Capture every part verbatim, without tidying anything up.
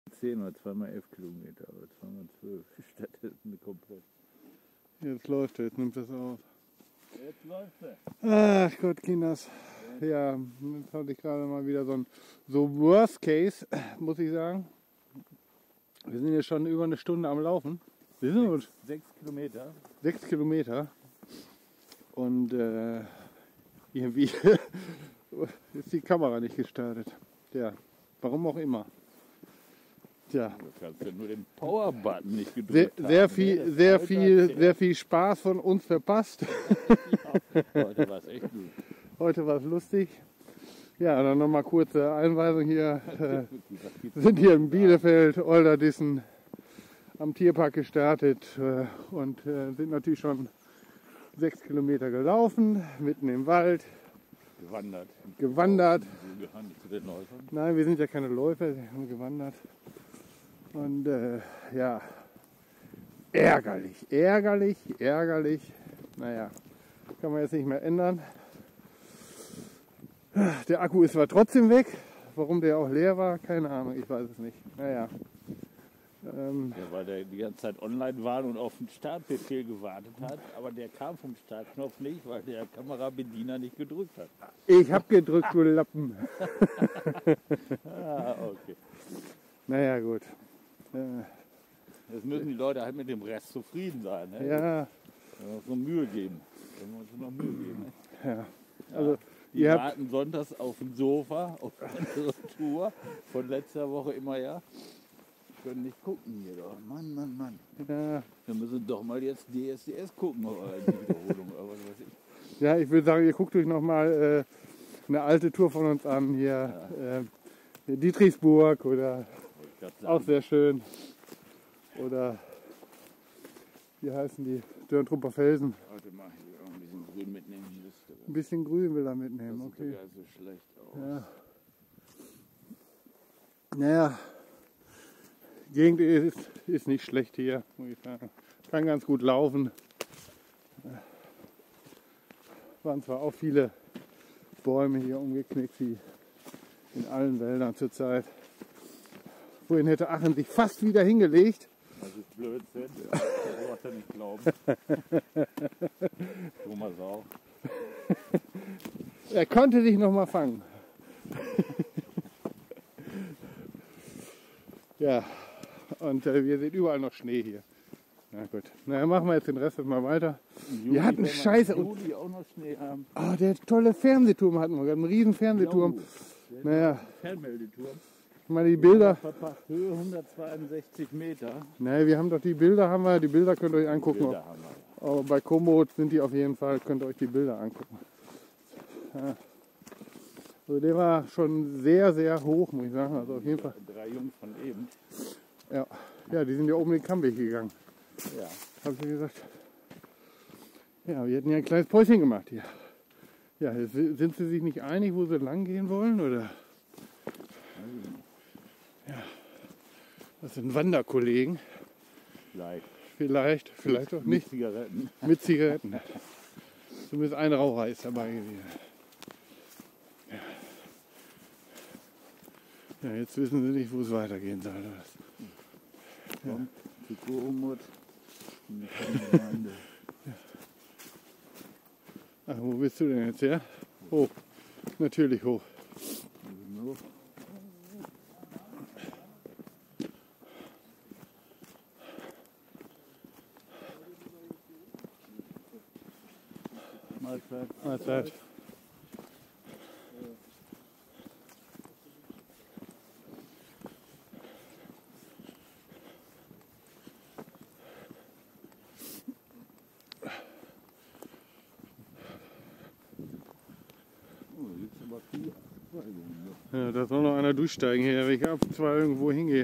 zehn oder zweimal elf Kilometer, oder zweimal zwölf. Stattdessen komplett. Jetzt läuft er, jetzt nimmt das auf. Jetzt läuft er. Ach Gott, Kinders. Ja, jetzt hatte ich gerade mal wieder so ein so Worst Case, muss ich sagen. Wir sind jetzt schon über eine Stunde am Laufen. Wir sind Sechs, sechs Kilometer. Sechs Kilometer. Und äh, irgendwie ist die Kamera nicht gestartet. Ja, warum auch immer. Tja. Du kannst ja nur den Power-Button nicht gedrückt Sehr, haben. sehr viel, sehr viel, sehr viel Spaß von uns verpasst. Ja, heute war es echt gut. Heute war es lustig. Ja, dann nochmal kurze Einweisung hier. Äh, wir sind hier in Bielefeld, Olderdissen, am Tierpark gestartet äh, und äh, sind natürlich schon sechs Kilometer gelaufen, mitten im Wald. Gewandert. Gewandert. Zu den Läufern. Nein, wir sind ja keine Läufer, wir haben gewandert. Und äh, ja, ärgerlich, ärgerlich, ärgerlich. Naja, kann man jetzt nicht mehr ändern. Der Akku ist zwar trotzdem weg. Warum der auch leer war, keine Ahnung, ich weiß es nicht. Naja. Ähm, ja, weil der die ganze Zeit online war und auf den Startbefehl gewartet hat, aber der kam vom Startknopf nicht, weil der Kamerabediener nicht gedrückt hat. Ich hab gedrückt, du Lappen. Ah, okay. Naja, gut. Äh, Jetzt müssen die Leute halt mit dem Rest zufrieden sein. Ne? ja, Wenn wir uns noch Mühe geben. Wenn wir uns noch Mühe geben. Ne? ja. Also, Die ihr habt, warten sonntags auf dem Sofa auf unsere Tour von letzter Woche immer, ja. Können nicht gucken hier doch. Mann, Mann, Mann. ja, Wir müssen doch mal jetzt D S D S gucken, oder die Wiederholung, oder was weiß ich. ja, ich würde sagen, ihr guckt euch nochmal äh, eine alte Tour von uns an. Hier äh, Dietrichsburg oder auch sehr schön. Oder wie heißen die? Dörntrupper Felsen. Heute mache ich auch ein bisschen grün mitnehmen. Die Liste. Ein bisschen grün will er Das mitnehmen, sieht okay. ja so schlecht aus. Ja. Naja, die Gegend ist, ist nicht schlecht hier, muss ich sagen. Kann ganz gut laufen. Waren zwar auch viele Bäume hier umgeknickt, wie in allen Wäldern zurzeit. Vorhin hätte Aachen sich fast wieder hingelegt. Das ist Blödsinn. Ja, das wollte er nicht glauben. Thomas auch. Er konnte sich noch mal fangen. Ja, und äh, wir sehen überall noch Schnee hier. Na gut, na dann machen wir jetzt den Rest mal weiter. Juli, Wir hatten wenn wir Scheiße. im Juli auch noch Schnee haben. Oh, der tolle Fernsehturm hatten wir, einen riesen Fernsehturm. Jo, Naja, Fernmeldeturm. ich meine die Bilder. Verpackt Höhe hundertzweiundsechzig Meter. Naja, wir haben doch die Bilder, haben wir, die Bilder könnt ihr euch angucken. Bilder haben wir. Aber bei Komoot sind die auf jeden Fall, könnt ihr euch die Bilder angucken. Ja. Also der war schon sehr, sehr hoch, muss ich sagen. Also auf jeden Fall. Drei Jungs von eben. Ja, ja, die sind ja oben den Kammweg gegangen. Ja. Hab ich ja gesagt. Ja, wir hätten ja ein kleines Päuschen gemacht hier. Ja, jetzt sind sie sich nicht einig, wo sie lang gehen wollen, oder? Ja, das sind Wanderkollegen. Vielleicht. Vielleicht, vielleicht auch Mit nicht. Zigaretten. Mit Zigaretten. Zumindest ein Raucher ist dabei gewesen. Ja. Ja, jetzt wissen sie nicht, wo es weitergehen soll. Ja. Komm, zu Komoot. Ach, wo bist du denn jetzt her? Hoch. Natürlich hoch. Mahlzeit. Mahlzeit. Ja, da soll noch einer durchsteigen hier, wenn ich ab zwei irgendwo hingeht.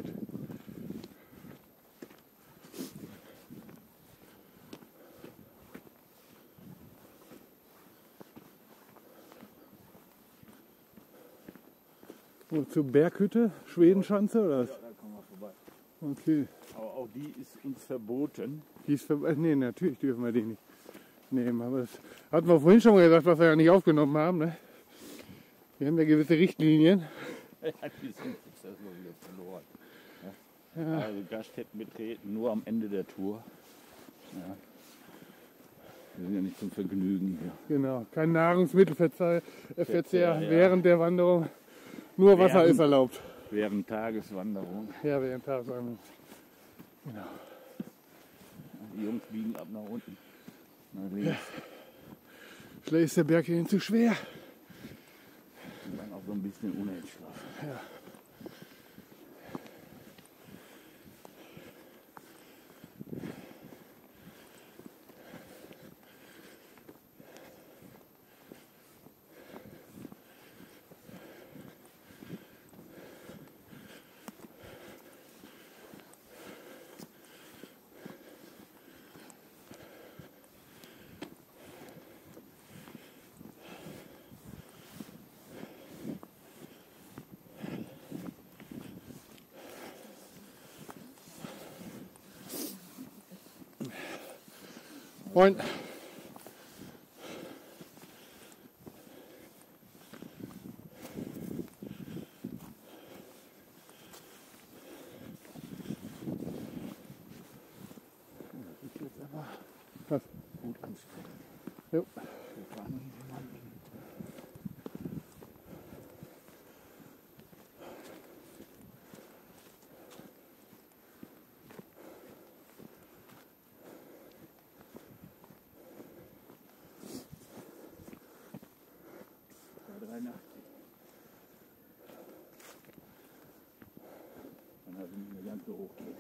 Und zur Berghütte, Schwedenschanze oder was? Ja, da kommen wir vorbei. Okay. Aber auch die ist uns verboten. Die ist ver- nee, natürlich dürfen wir die nicht nehmen. Aber das hatten wir vorhin schon mal gesagt, was wir ja nicht aufgenommen haben. Ne? Wir haben ja gewisse Richtlinien. Ja, die sind jetzt erstmal wieder verloren. Ja. Ja. Also Gaststätten betreten nur am Ende der Tour. Ja. Wir sind ja nicht zum Vergnügen hier. Genau, kein Nahrungsmittelverzehr äh, Verzehr ja. während der Wanderung. Nur Wasser Während- ist erlaubt. Während Tageswanderung. Ja, während Tageswanderung. Genau. Die Jungs biegen ab nach unten. Nach links. Vielleicht ist der Berg hierhin zu schwer. Und dann auch so ein bisschen unentschlossen. Ja. Moin. Was? Gut anstrengend. Jo. Wir fahren noch nicht mal hin. dreiundachtzig. Dann hat es nicht mehr ganz so hoch geht.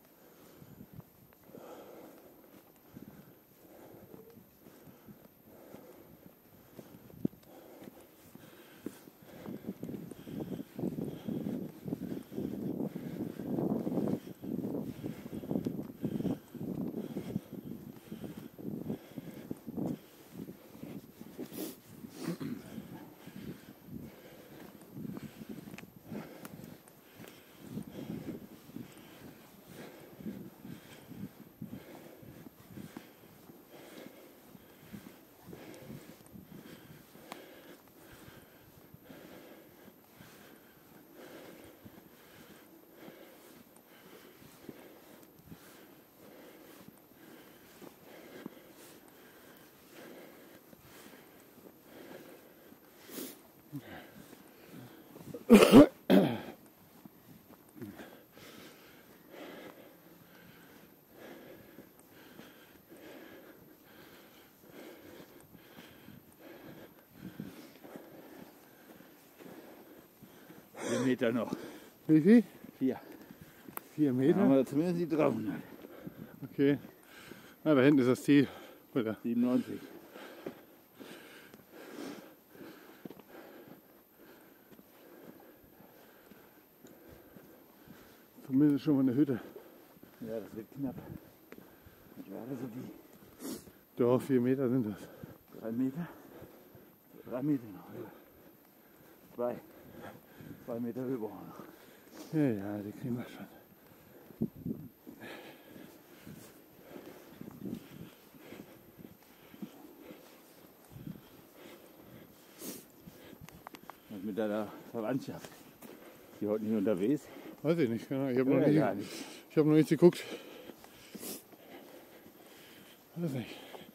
Vier Meter noch. Wie viel? Vier. Vier Dann haben Meter? wir zumindest die dreihundert. Okay. Ah, da hinten ist das Ziel. Oder? siebenundneunzig. Zumindest schon mal eine Hütte. Ja, das wird knapp. Was war das so die Doch, vier Meter sind das. drei Meter? Drei Meter noch. Ja. Zwei. Zwei Meter Höhe brauchen wir noch. Ja, ja, die kriegen wir schon. Was mit deiner Verwandtschaft? Die heute nicht unterwegs? Weiß ich nicht, genau. Ich habe noch, Ja, nicht, gar nicht. ich hab noch nicht geguckt. Weiß nicht.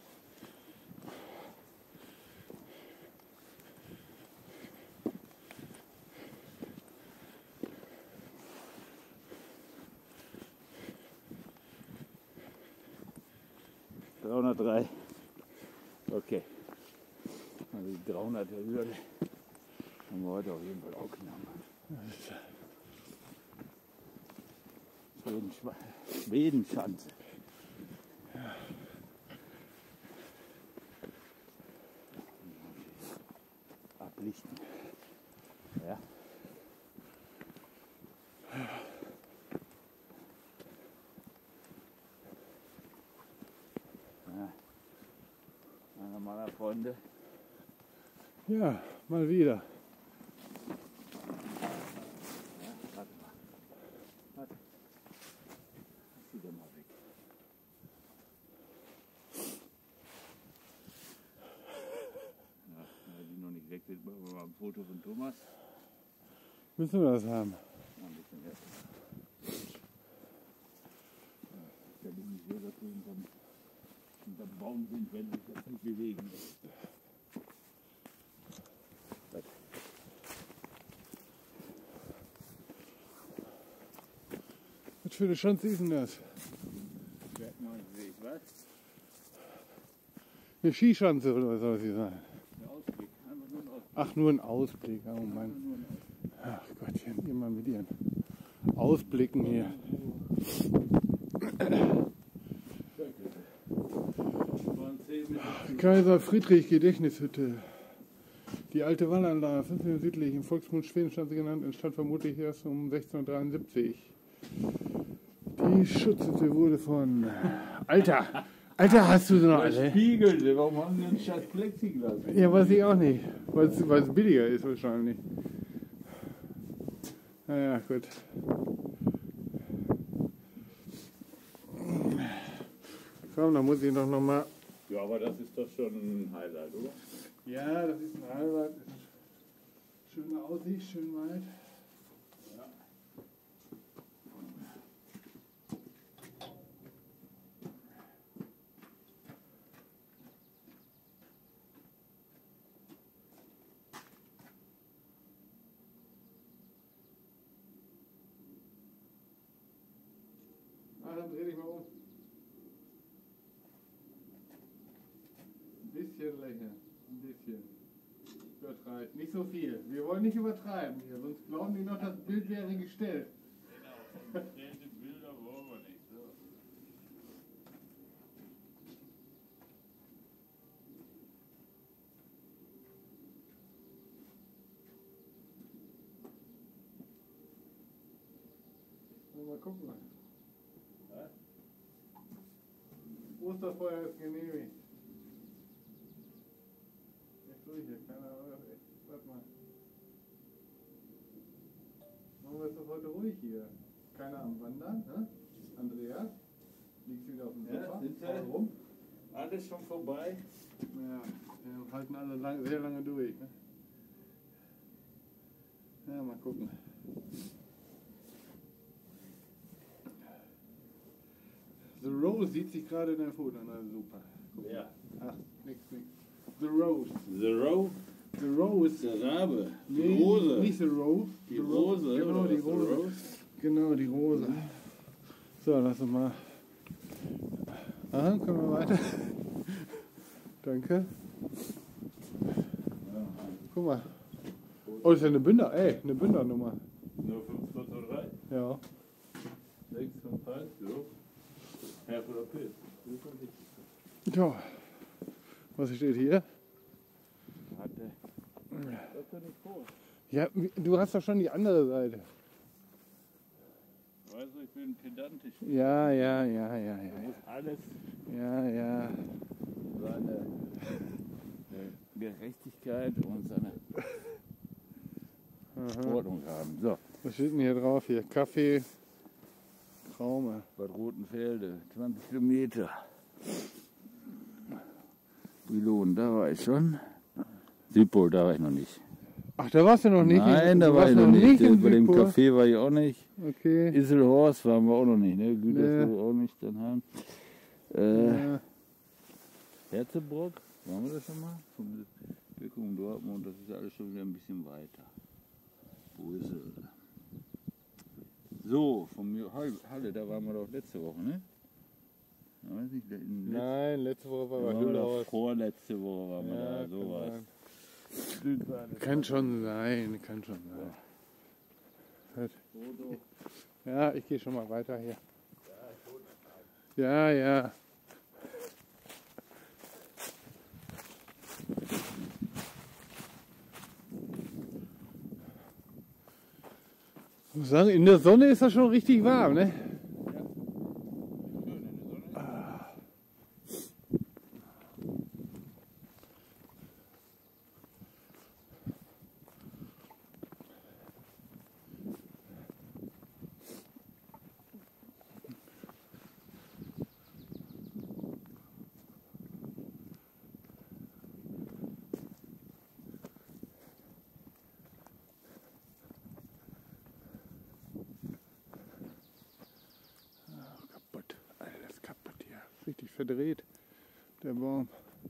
dreihundertdrei. Okay. Also die dreihunderter Hürde haben wir heute auf jeden Fall auch genommen. Schweden- Schwedenschanze. Ablichten. Ja. Ja. Einer meiner Freunde. Ja, mal wieder. Ja, warte mal. Warte. Zieh doch mal weg. Ja, weil die noch nicht weg sind, machen wir mal ein Foto von Thomas. Müssen wir das haben? Noch ein bisschen erst. unterm, unterm Baum sind, wenn sich das nicht bewegen lässt. Was für eine Chance ist denn das? Was? Eine Skischanze oder was soll sie sein? Der Ausblick, einfach nur ein Ausblick. Ach, nur ein Ausblick. Oh Mann. Ach Gottchen, immer mit ihren Ausblicken hier. Kaiser Friedrich Gedächtnishütte. Die alte Wallanlage, fünf Minuten südlich, im Volksmund Schwedenschanze genannt, entstand vermutlich erst um sechzehnhundertdreiundsiebzig. Die Schutzhütte wurde von... Alter! Alter, hast du sie noch alle? Spiegel, warum haben die einen scheiß Plexiglas? Ja, weiß ich auch nicht. Weil es billiger ist wahrscheinlich. Naja, gut. Komm, dann muss ich doch nochmal... Ja, aber das ist doch schon ein Highlight, oder? Ja, das ist ein Highlight. Schöne Aussicht, schön weit. Ja. Ah, dann dreh dich mal um. Ein bisschen lächeln. Ein bisschen. Übertreibt. Nicht so viel. Wir wollen nicht übertreiben hier, sonst glauben die noch, das Bild wäre gestellt. Genau, gestellte Bilder wollen wir nicht. So. Mal gucken. Was? Osterfeuer ist genehmigt. Echt durch hier, keine Ahnung. Warte mal. Machen wir es doch heute ruhig hier. Keiner am Wandern, ne? Andreas? Liegst wieder auf dem Ja, Sofa? sind sie? Warum? Alles schon vorbei? Ja, wir halten alle lang, sehr lange durch. Ne? Ja, mal gucken. The Rose sieht sich gerade in der Foto an, also super. Guck. Ja. Ach, nix, nix. The Rose. The Row, The Rose. der Rabe, die Nee, Rose. Nicht The Rose. Die The Rose, Genau, oder die was? The Rose. Rose? Genau, die Rose. So, lass uns mal. Aha, können wir weiter. Danke. Guck mal. Oh, das ist ja eine Bünder, ey, eine Bündernummer. Nur fünf zwei drei, Ja. sechs fünf eins, so. Herr oder Pilz. Ja. Was steht hier? Hatte. Das ist doch nicht groß. Ja, du hast doch schon die andere Seite. Weißt du, ich bin pedantisch. Ja, ja, ja, ja, Da ja. muss alles Ja, ja. seine Gerechtigkeit und seine Aha. Ordnung haben. So, Was steht denn hier drauf? Hier Kaffee, Traume. Bad Rotenfelde, zwanzig Kilometer. Brilon, da war ich schon. Südpol, da war ich noch nicht. Ach, da warst du noch nicht? Nein, du da war warst ich noch nicht. in Bei dem Südpol? Café war ich auch nicht. Okay. Isselhorst waren wir auch noch nicht. Ne? Gütersloh Nee. auch nicht. Dann haben. Äh, Ja. Herzebrock, waren wir das schon mal? Von Wirkung Dortmund, das ist alles schon wieder ein bisschen weiter. Brüssel. So, von mir, Halle, da waren wir doch letzte Woche, ne? Ja, weiß nicht, in letz- Nein, letzte Woche war da bei waren wir doch Hüllhaus. vorletzte Woche waren wir Ja, da, kann sowas. sein. Kann schon sein, kann schon sein. Gut. Foto. Ja, ich gehe schon mal weiter hier. Ja, ja. Ich muss sagen, in der Sonne ist das schon richtig warm, ne? verdreht, der Baum.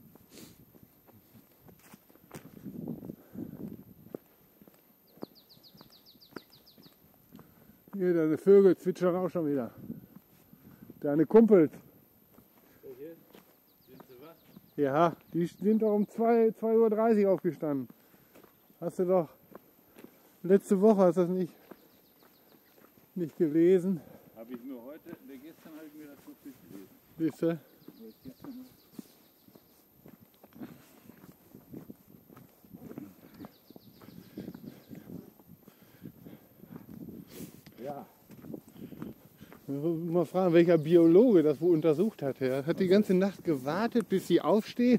Hier, deine Vögel zwitschern auch schon wieder. Deine Kumpels. Welche? Sind sie wach? Ja, die sind doch um zwei Uhr dreißig aufgestanden. Hast du doch letzte Woche, hast du das nicht, nicht gelesen? Habe ich mir heute, ne, gestern habe ich mir das noch durchgelesen. Siehst du? Weil ich gestern noch ja. Mal fragen, welcher Biologe das wohl untersucht hat. Er hat die ganze Nacht gewartet, bis sie aufstehen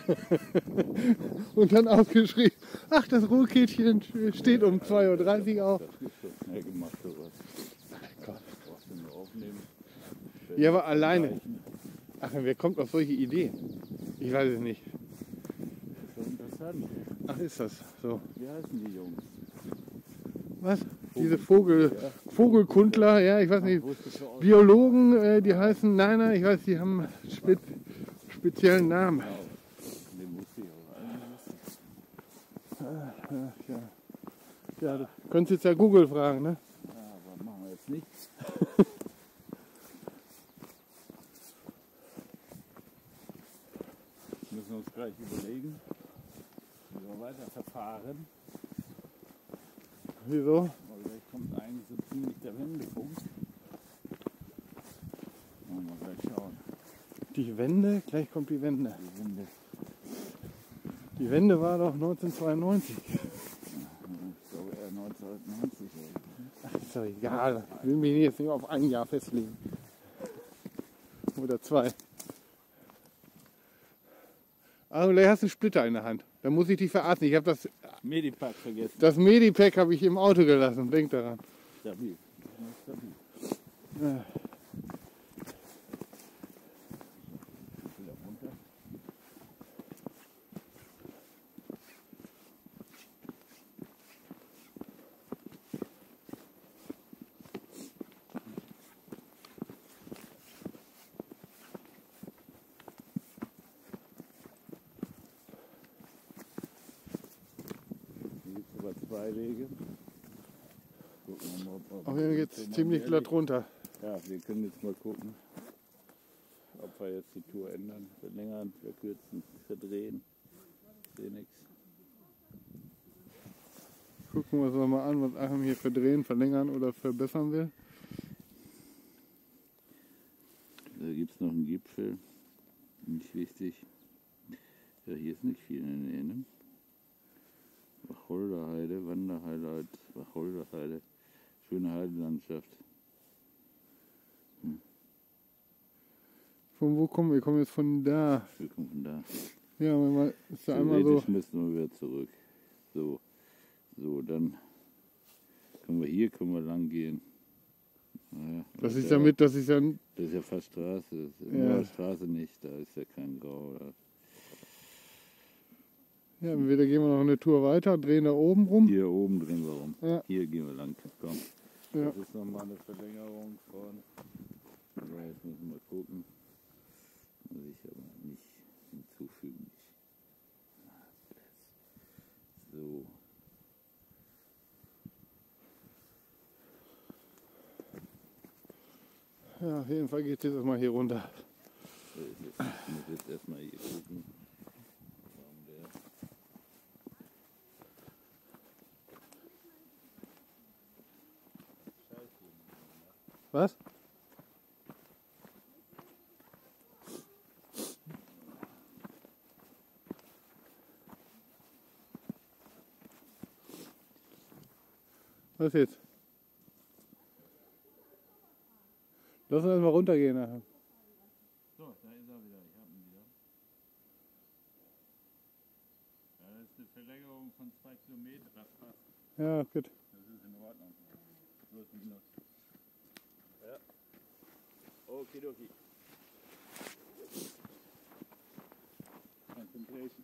und dann aufgeschrieben, ach, das Rotkehlchen steht um zwei Uhr dreißig auf. Das ist so schnell gemacht, sowas. Ach Gott. Brauchst du nur aufnehmen. Ja, aber alleine. Ach, wer kommt auf solche Ideen? Ich weiß es nicht. Das ist doch interessant. Ach, ist das so? Wie heißen die Jungs? Was? Diese Vogel, Vogelkundler, ja, ich weiß nicht, Biologen, äh, die heißen, nein, nein, ich weiß, die haben einen spe speziellen Namen. Genau. Den muss ich auch eigentlich. Ach, ja. Ja, du könntest jetzt ja Google fragen, ne? Ja, aber machen wir jetzt nicht. Müssen wir uns gleich überlegen, wie wir weiter verfahren. Wieso? Weil gleich kommt eigentlich so ziemlich der Wendepunkt. Wollen wir gleich schauen. Die Wende, gleich kommt die Wende. Die Wende. Die Wende war doch neunzehnhundertzweiundneunzig. Ich glaube eher neunzehnhundertneunzig. Ach, ist doch egal. Ich will mich jetzt nicht auf ein Jahr festlegen. Oder zwei. Also, vielleicht hast du einen Splitter in der Hand. Da muss ich dich verarzten. Ich habe das, Medipack vergessen. das Medipack habe ich im Auto gelassen. Denk daran. Stabil. Stabil. Ja. Wieder runter. Hier gibt es aber zwei Wege. Gucken wir mal, ob wir Auf jeden Fall geht es ziemlich glatt runter. Ja, wir können jetzt mal gucken, ob wir jetzt die Tour ändern, verlängern, verkürzen, verdrehen. Ich sehe nichts. Gucken wir uns doch mal an, was Achim hier verdrehen, verlängern oder verbessern will. Da gibt es noch einen Gipfel, nicht wichtig. Ja, hier ist nicht viel in der Nähe, ne? Wacholderheide, Wanderheide, Wacholderheide, schöne Heidelandschaft. Hm. Von wo kommen wir? Wir kommen jetzt von da. Wir kommen von da. Ja, wenn man ist da einmal so. Theoretisch müssen wir wieder zurück. So, so, dann können wir hier können wir lang gehen. Naja, Das ist ja, ja mit, das ist ja. das ist ja fast Straße. Das ist Ja. ja. Straße nicht, da ist ja kein Grau. Da. Ja, entweder gehen wir noch eine Tour weiter, drehen da oben rum. Hier oben drehen wir rum. Ja. Hier gehen wir lang. Komm. Ja. Das ist nochmal eine Verlängerung von. So, jetzt müssen wir gucken. Muss ich aber nicht hinzufügen. So. Ja, auf jeden Fall geht es jetzt mal hier runter. So ist es. Ich muss jetzt erstmal hier gucken. Warum der. Was? Was jetzt? Lass uns erstmal runtergehen nachher. So, da ist er wieder. Ich habe ihn wieder. Ja, das ist eine Verlängerung von zwei Kilometern. Das passt. Ja, gut. Das ist in Ordnung. Plus minus. Ja. Okidoki. Concentration.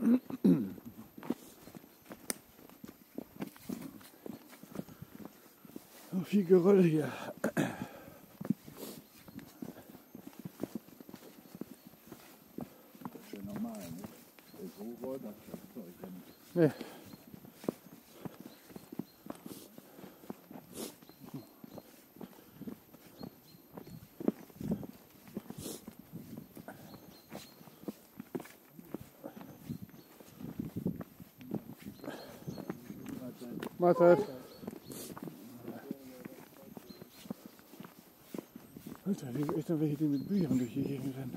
So viel Geröll hier. Das ist ja normal, ne? Der ist hoch, das Zeug ja nicht. Nee. Mahlzeit. Alter, hier sind echt noch welche, die mit Büchern durch die Gegend rennen.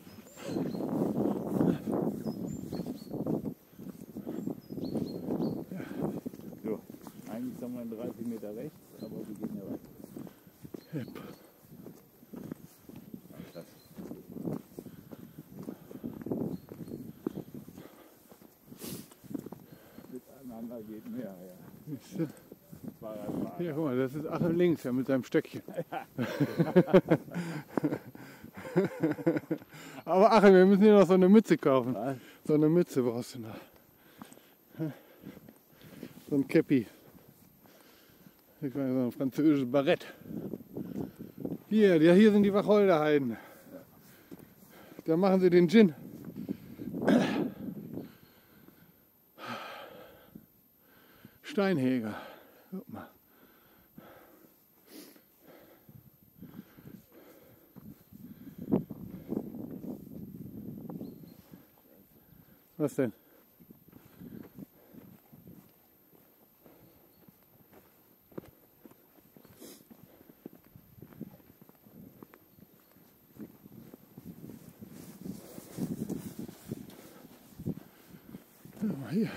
So, eigentlich sind wir in dreißig Meter rechts, aber wir gehen ja weiter. Yep. Krass. Miteinander geht mehr, ja. Fahrradfahrer. Ja, guck mal, das ist Achim links, ja, mit seinem Stöckchen. Aber Achim, wir müssen hier noch so eine Mütze kaufen. Was? So eine Mütze brauchst du noch. So ein Käppi. Ich meine, so ein französisches Barett. Hier, ja, hier sind die Wacholderheiden. Da machen sie den Gin. Steinhäger. Guck mal. Was denn? Guck mal hier.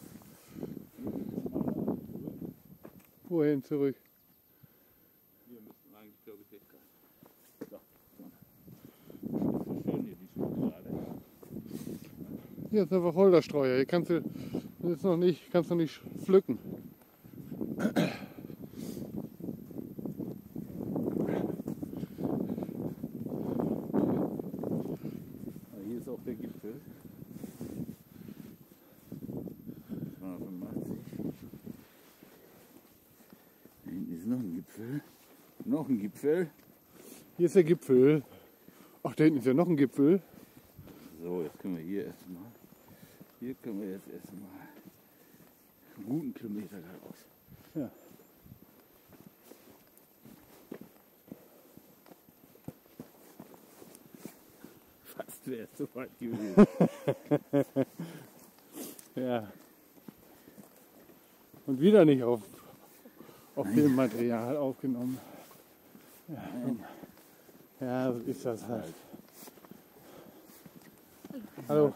Wohin zurück? Wir müssen eigentlich, glaube ich, weg sein. So, so. Schön hier die Schuhe gerade. Hier ist eine Wacholderstreuer. Hier kannst du das ist noch nicht, kannst du nicht pflücken. Aber hier ist auch der Gipfel. zweihundertfünfundachtzig. Da hinten ist noch ein Gipfel. Noch ein Gipfel. Hier ist der Gipfel. Ach, da hinten ist ja noch ein Gipfel. So, jetzt können wir hier erstmal. Hier können wir jetzt erstmal einen guten Kilometer geradeaus. Ja. Fast wäre es so weit gewesen. Ja. Und wieder nicht auf, auf Filmmaterial aufgenommen. Ja, Nein. ja, so ist das halt. Hallo.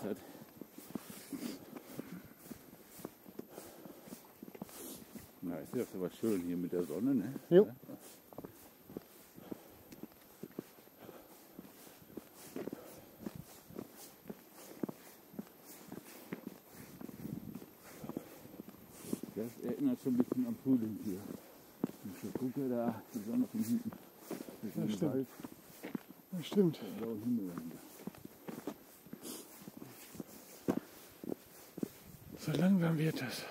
Na, ist ja aber schön hier mit der Sonne, ne? Jo. Das erinnert schon ein bisschen am Frühling hier. Wenn ich so gucke, da die Sonne von hinten. Das Ja, ist stimmt. Wald, Das stimmt. der blaue Himmel dahinter. So langsam wird das.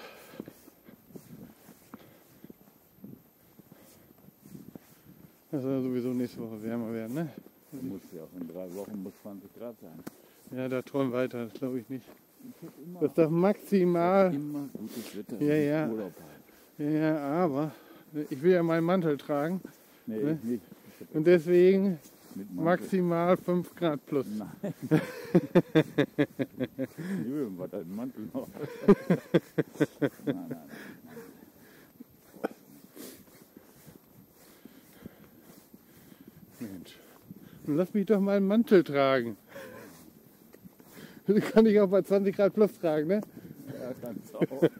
Das soll sowieso nächste Woche wärmer werden, ne? Das muss ja auch in drei Wochen muss zwanzig Grad sein. Ja, da träumen weiter, das glaube ich nicht. Ich hab immer, Das darf maximal. immer gutes Wetter, Ja, wenn ich ja. Urlaub habe. Ja, aber ich will ja meinen Mantel tragen Nee, Ne? ich nicht. Ich hab und deswegen mit Mantel. maximal fünf Grad plus. Nein. Nö, war dein Mantel noch? nein, nein, nein. Mensch, dann lass mich doch mal einen Mantel tragen. Den kann ich auch bei zwanzig Grad plus tragen, ne? Ja, kannst du auch.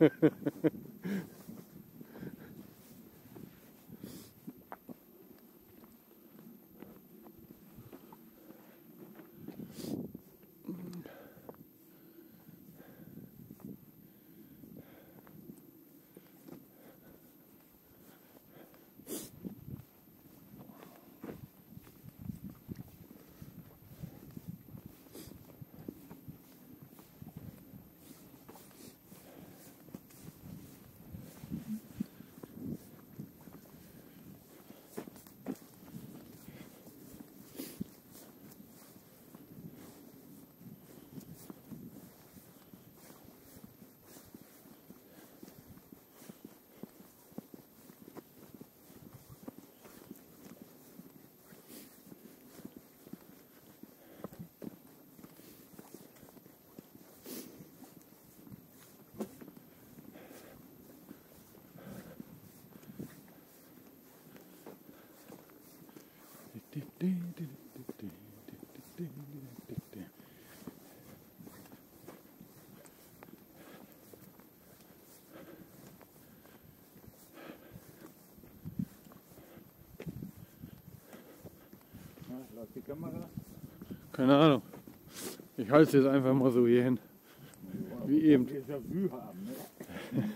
die Kamera? Keine Ahnung. Ich halte es jetzt einfach mal so hier hin. Wie eben. haben, ne?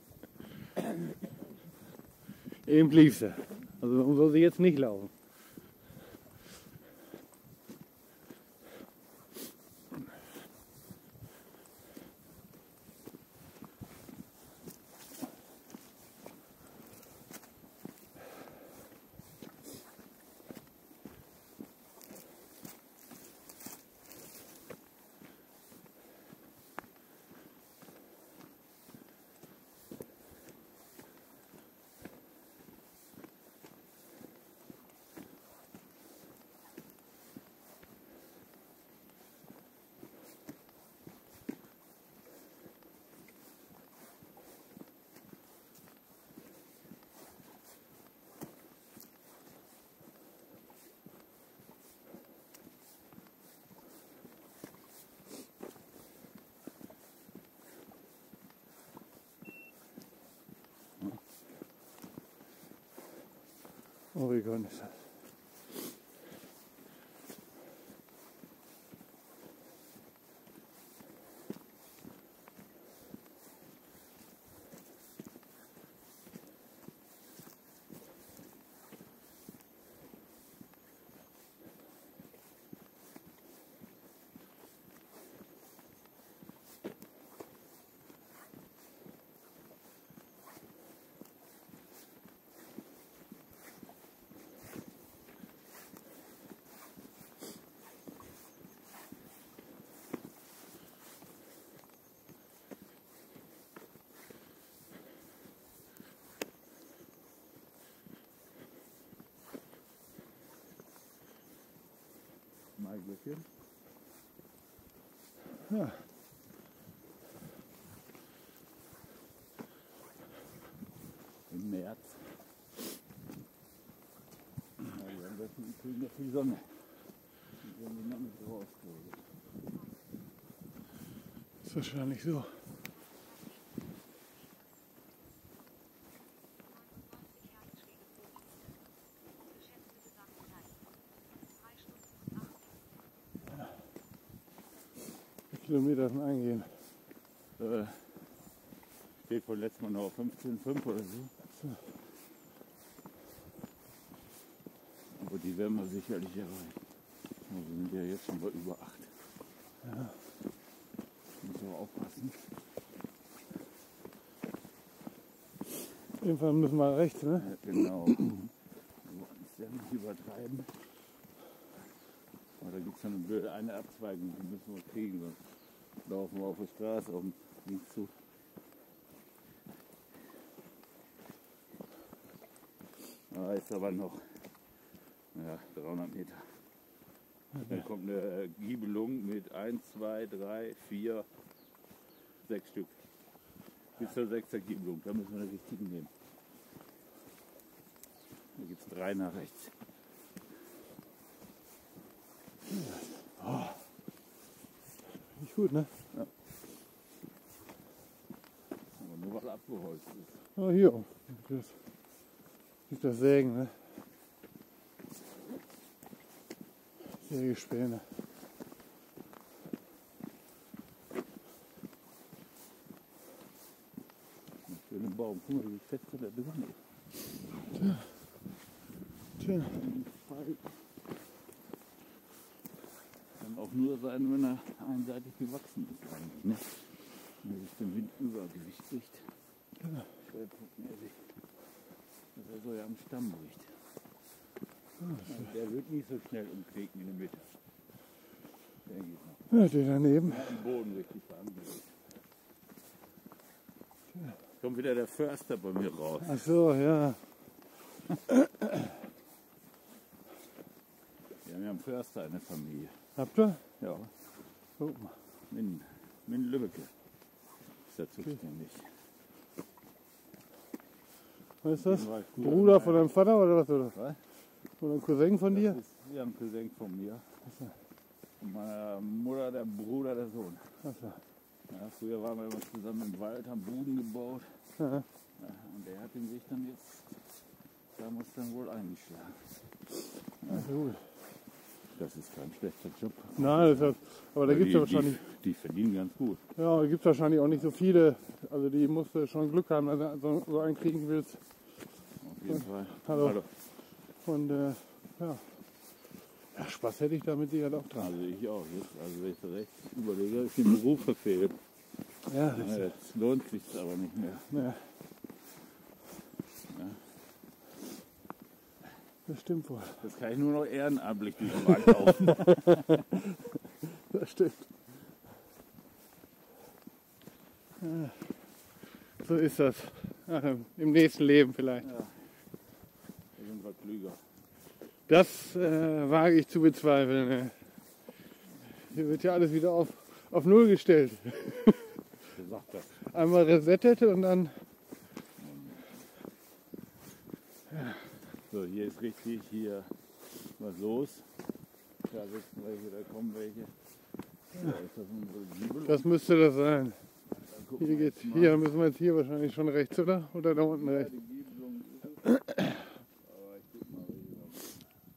Eben lief sie. Also warum soll sie jetzt nicht laufen? Oregon ist das. Mal Glückchen. Ja. Im März. Ja, wir kriegen ja viel Sonne. Die werden die noch nicht rauskriegen. Ist wahrscheinlich so. Kilometer zum Eingehen. Äh, steht von letztem Mal noch auf fünfzehn Komma fünf oder so. So. Aber die werden wir sicherlich erreichen. Wir sind ja jetzt schon bei über acht. Ja. Muss aber aufpassen. Irgendwann müssen wir rechts, ne? Ja, genau. Wir wollen es ja nicht übertreiben. Aber da gibt es eine blöde eine Abzweigung, die müssen wir kriegen. Sonst laufen wir auf der Straße auf dem Weg zu. Da ist aber noch ja, dreihundert Meter. Dann kommt eine Giebelung mit eins, zwei, drei, vier, sechs Stück. Bis zur sechster Giebelung, da müssen wir eine richtige nehmen. Da gibt es drei nach rechts. Oh. Nicht gut, ne? Ja. Aber nur weil abgeholzt ist. Oh, hier. Das, nicht das Sägen, ne? Sägespäne. Ein schöner Baum. Guck mal, wie fest der drin ist. Tja. Tja. Kann auch nur sein, wenn er einseitig gewachsen ist eigentlich, ne? Wenn er sich dem Wind Übergewicht kriegt. Ja. Schwerpunktmäßig. Dass er so ja am Stamm bricht. Also der wird nicht so schnell umkriegen wie eine Mitte. Der geht noch. Ja, der daneben. Der hat den Boden richtig verangelegt. Kommt wieder der Förster bei mir raus. Ach so, ja. Wir haben ja einen Förster in der Familie. Habt ihr? Ja, Guck mal. Min, Min Lübbecke ist da zuständig. Was ist das? Den war ich früher Bruder mal- von deinem Vater oder was? Oder, Was? oder ein Cousin von dir? Das ist ja ein Cousin von mir. Von meiner Mutter, der Bruder, der Sohn. Achso. Ja, früher waren wir immer zusammen im Wald, haben Buden gebaut. Ja. Ja, und der hat den sich dann jetzt, da muss dann wohl eingeschlagen. Also gut. Das ist kein schlechter Job. Nein, das ist, aber da Weil gibt es die, ja wahrscheinlich. Die, die verdienen ganz gut. Ja, da gibt es wahrscheinlich auch nicht so viele. Also die musst du schon Glück haben, dass du so, so einen kriegen willst. Auf jeden Fall. Hallo. Hallo. Und äh, ja. ja, Spaß hätte ich da mit Sicherheit auch dran. Also ich auch. Jetzt, also wenn ich so recht überlege, ich den Beruf verfehlt. Ja, das, Ja, jetzt lohnt sich aber nicht mehr. ja. Das stimmt wohl. Das kann ich nur noch ehrenamtlich durch den Wald laufen. Das stimmt. Ja, so ist das. Ach, im nächsten Leben vielleicht. Ja. Da sind wir klüger. Das äh, wage ich zu bezweifeln. Ne? Hier wird ja alles wieder auf, auf Null gestellt. Wer sagt das? Einmal resettet und dann. So, hier ist richtig, hier was los. Da sitzen welche, da kommen welche. Ja, ist das unsere Giebel? Das müsste das sein. Dann gucken Hier wir geht's. jetzt mal. Hier müssen wir jetzt hier wahrscheinlich schon rechts, oder? Oder da unten Ja, rechts. die Giebelung ist es. Aber ich guck mal, welche da sind.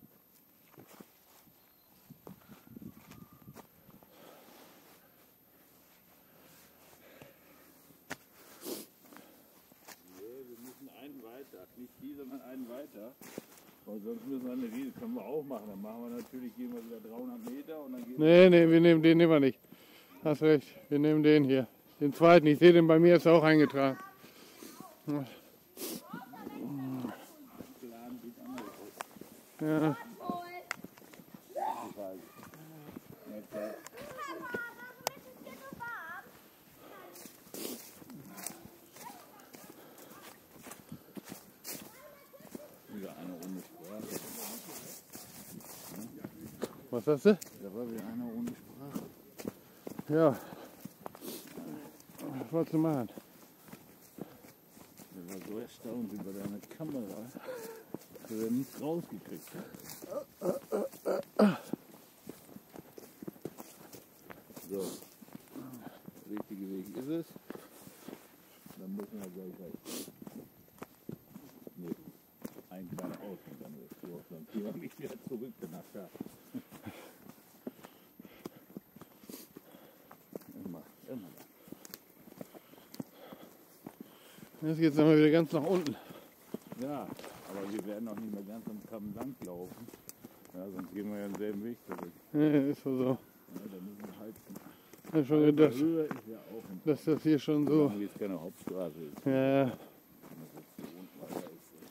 Nee, wir müssen einen weiter. Nicht die, sondern einen weiter. Und sonst müssen wir eine Riese, können wir auch machen. Dann machen wir natürlich, gehen wir wieder dreihundert Meter und dann gehen Nee, nee, wir nehmen den nehmen wir nicht. Hast recht, wir nehmen den hier. Den zweiten, ich sehe den bei mir ist er auch eingetragen. wir Plan, sieht anders aus. Ja, Die Frage. Okay. Wieder eine ohne Sprache. was sagst du? Da war wieder einer ohne Sprache. Ja. Was wolltest du machen? Der war so erstaunt über deine Kamera, dass er nichts rausgekriegt hat. So, der richtige Weg ist es. Dann müssen wir gleich rechts. Nee, ein kleiner Ausgang, dann ist du auf dann gehen wir nicht wieder zurück nach da. Immer, immer da. Jetzt geht es nochmal wieder ganz nach unten. Ja, aber wir werden auch nicht mehr ganz am Kamm lang laufen. Ja, sonst gehen wir ja denselben Weg zurück. Ja, ist wohl so. Ja, da müssen wir halt. Ich hab schon Halbe gedacht, Höhe ist ja auch ein dass das hier schon so. Solange jetzt keine Hauptstraße ist. Ja, ja. Wenn das jetzt hier unten weiter ist.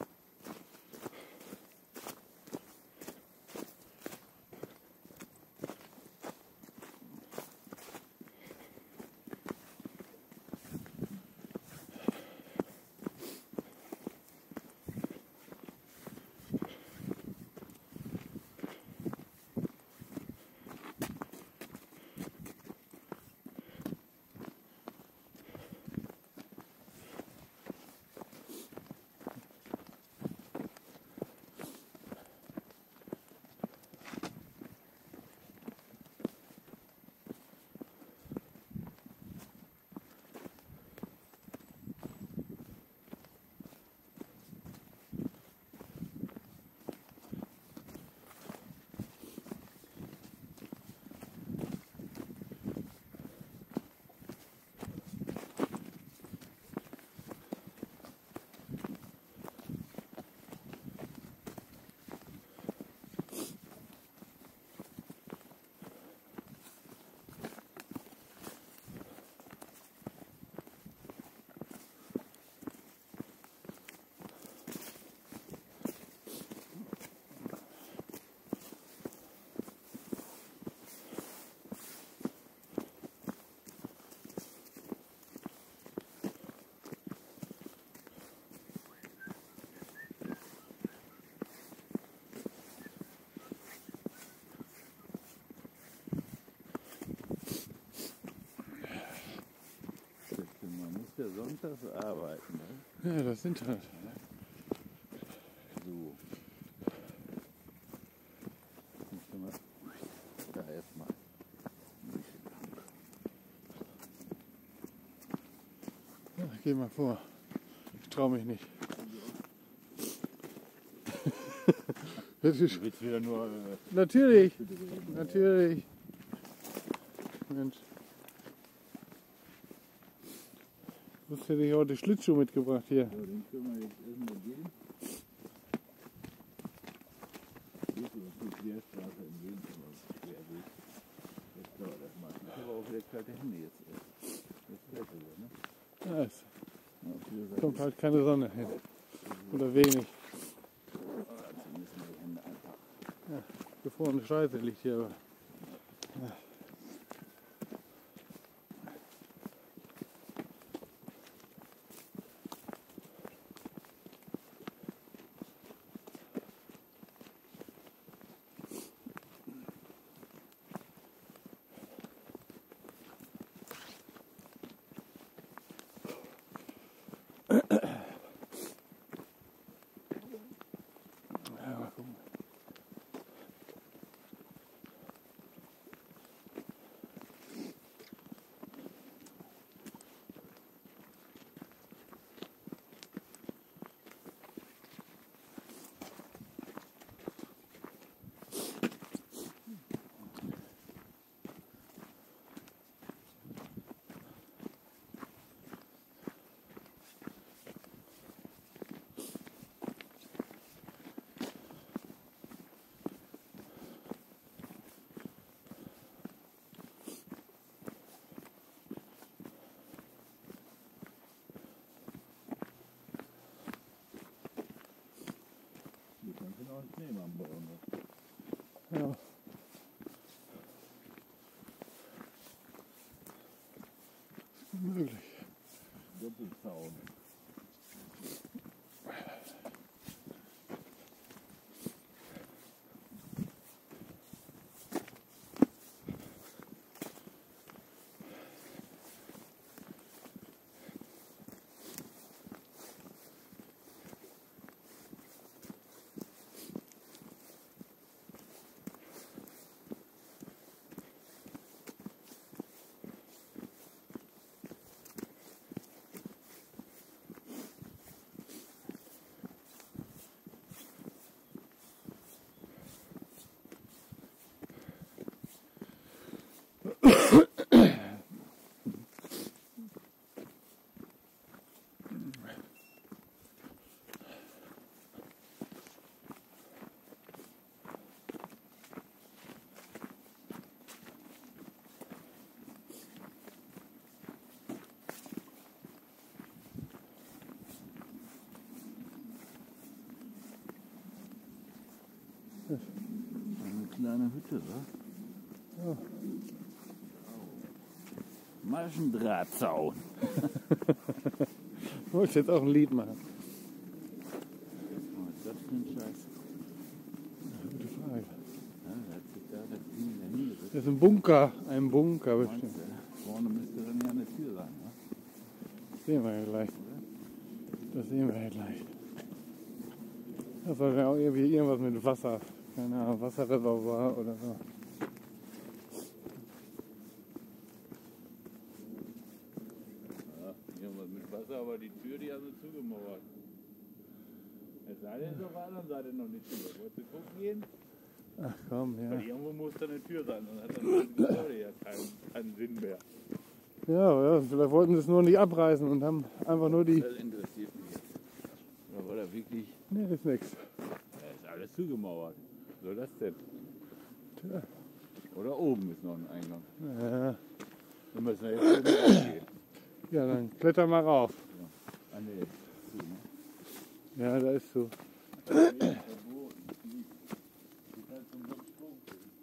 Man muss ja sonntags arbeiten. Ne? Ja, das sind halt. So. Müsste man da erstmal ein bisschen lang. Ja, ich geh mal vor. Ich traue mich nicht. Das ist, Du willst wieder nur. Äh, natürlich, natürlich. Mensch. Was hätte ich heute Schlittschuh mitgebracht hier? so, den können wir jetzt erstmal gehen. Hier ist die Querstraße im Wohnzimmer. Querweg. Jetzt dauert das mal. Ich habe auch wieder kalte Hände jetzt. Das ist besser, ne? Ja, es Ja, auf dieser Seite kommt halt keine Sonne hin. Oder wenig. müssen die Hände einfach. Gefrorene Scheiße liegt hier. Aber. Ja, mal gucken. Die kannst du noch einen Schneemann bauen. Ja. Ist gut möglich. Doppelzaun. Eine kleine Hütte, wa? Ja. Maschendrahtzaun. Ich wollte jetzt auch ein Lied machen. Was ist das für ein Scheiß? Gute Frage. Ja, da hat sich da das Ding da hingesetzt. Das ist ein Bunker, ein Bunker bestimmt. Meinst du, vorne müsste dann ja eine Tür sein, ne? Das sehen wir ja gleich. Das sehen wir ja gleich. Das soll ja auch irgendwie irgendwas mit Wasser, keine Ahnung, Wasserreservoir oder so. Ja, irgendwas mit Wasser, aber die Tür, die haben sie zugemauert. Es sei denn, es ist auf der anderen Seite noch eine Tür. Wolltest du gucken gehen? Ach komm, ja. Weil irgendwo muss da eine Tür sein, dann hat das Gebäude ja keinen, keinen Sinn mehr. Ja, ja, vielleicht wollten sie es nur nicht abreißen und haben einfach nur die... Das interessiert mich jetzt. Oder war da wirklich... Ne, ist nix. Da ist alles zugemauert. Was soll das denn? Tja. Oder oben ist noch ein Eingang. Ja, Dann müssen wir jetzt oben rausgehen. ja, dann kletter mal rauf. Ah ne, ist zu, ne? Ja, da ist so. Verboten. Die- die kannst du mit Strom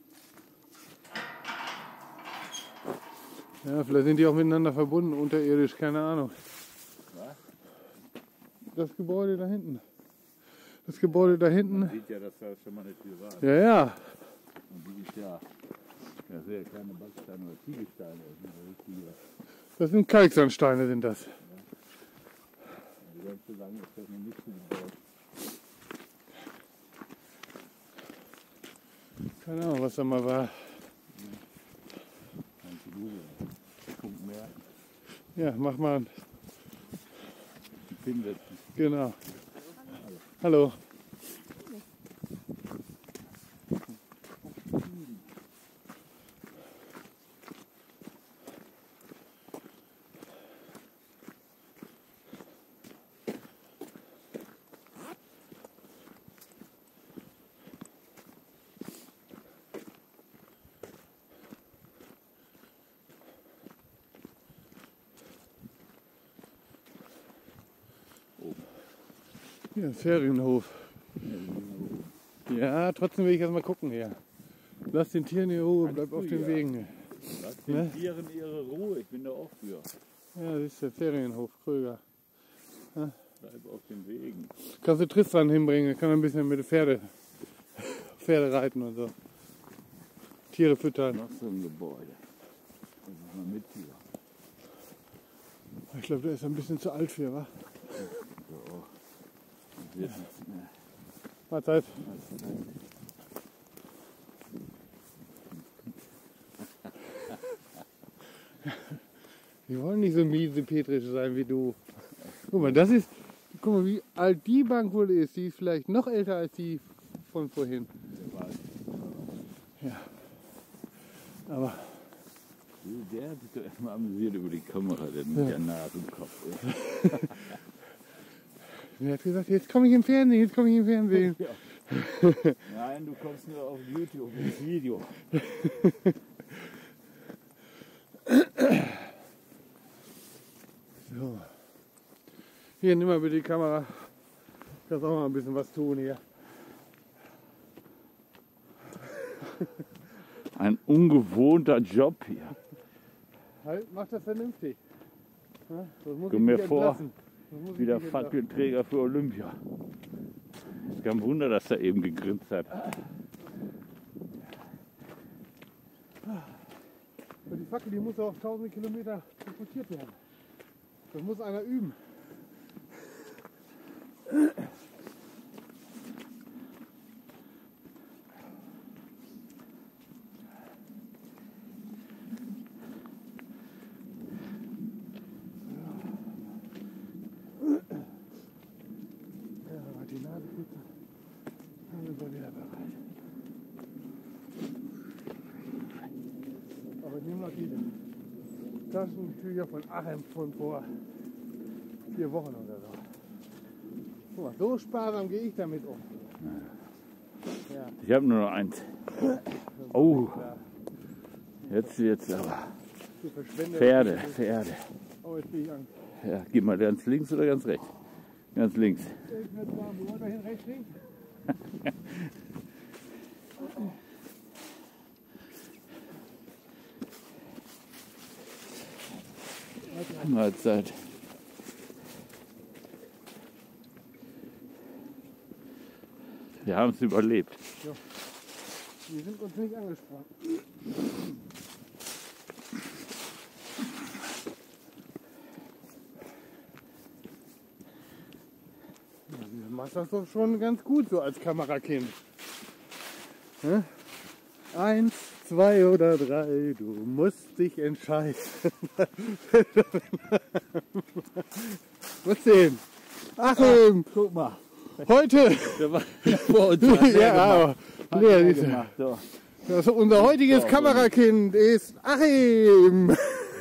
kriegen. Ja, vielleicht sind die auch miteinander verbunden, unterirdisch, keine Ahnung. Was? Das Gebäude da hinten. Das Gebäude da hinten. Man sieht ja, dass da schon mal eine Tür war. Ja, ja. Und die ist ja, das sind ja keine Backsteine oder Ziegelsteine. Das sind ja richtige, Das sind Kalksandsteine, sind das. die ganze so lange ist das noch nicht zugebaut. Keine Ahnung, was da mal war. Kannst du googeln. Punkt mehr. Ja, mach mal. Die Pin setzen. Genau. Hallo. Hier, Ferienhof. Ja, trotzdem will ich erst mal gucken hier. Lass den Tieren in Ruhe, bleib auf den Wegen. Lass den Ne? Tieren ihre Ruhe, ich bin da auch für. Ja, das ist der Ferienhof, Kröger. Ja. Bleib auf den Wegen. Kannst du Tristan hinbringen, kann ein bisschen mit den Pferde, Pferde reiten und so. Tiere füttern. Noch so ein Gebäude. Das ist mal mit hier. Ich glaube, der ist ein bisschen zu alt für, wa? So. Das wird nichts mehr. Mahlzeit. Wir wollen nicht so miese Petrisch sein wie du. Guck mal, das ist, guck mal, wie alt die Bank wohl ist. Die ist vielleicht noch älter als die von vorhin. Ja. Aber Der hat sich doch erstmal amüsiert über die Kamera, der mit Ja. der Nase im Kopf. er hat gesagt, jetzt komme ich im Fernsehen, jetzt komme ich im Fernsehen. Ja. Nein, du kommst nur auf YouTube ins Video. So. Hier, nimm mal bitte die Kamera. Ich kann auch mal ein bisschen was tun hier. Ein ungewohnter Job hier. Halt, mach das vernünftig. Ja, das muss Komm ich mir dich vor, entlassen. Das muss ich wieder dich entlassen. Fackelträger für Olympia. Kein Wunder, dass er eben gegrinst hat. Und die Fackel, die muss auf tausend Kilometer transportiert werden. Das muss einer üben. Ja, die Nase putzen. Dann sind wir wieder bereit. Aber ich nehme noch die Taschentücher von Achim von vor vier Wochen oder so. Guck mal, so sparsam gehe ich damit um. Ja, Ich habe nur noch eins. Oh, jetzt wird's aber. du verschwendest. Pferde, Pferde. Oh, jetzt bin ich Angst. Ja, geh mal ganz links oder ganz rechts? Ganz links. Ich werde sagen, wo wollt ihr hin, rechts, links? Mahlzeit. Wir haben es überlebt. Wir sind uns nicht angesprochen. Du machst das doch schon ganz gut so als Kamerakind. Hä? Eins, zwei oder drei, du musst dich entscheiden. Was denn? Achim, Guck mal. heute! Der war vor uns. Hat der Ja, aber Hat Lea, der siehst du. gemacht. So. Das, unser heutiges So, Kamerakind ist Achim.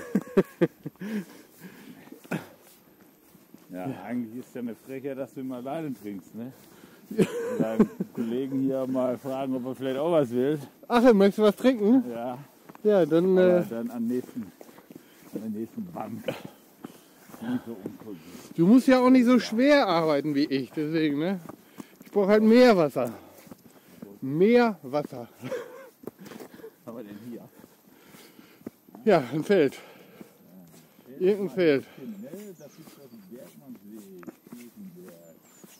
Ja, eigentlich ist ja eine Frechheit, dass du immer alleine trinkst, ne? Und deinem Kollegen hier mal fragen, ob er vielleicht auch was will. Achim, möchtest du was trinken? Ja, Ja, dann. aber Äh, dann am nächsten, an der nächsten Bank. Nicht so ungucken. du musst ja auch nicht so schwer arbeiten wie ich, deswegen, ne? Ich brauche halt mehr Wasser. Mehr Wasser. Was haben wir denn hier? Ja, ein Feld. Irgendein Feld. Ne, das ist doch ein Bergmannsweg. Kirchenberg.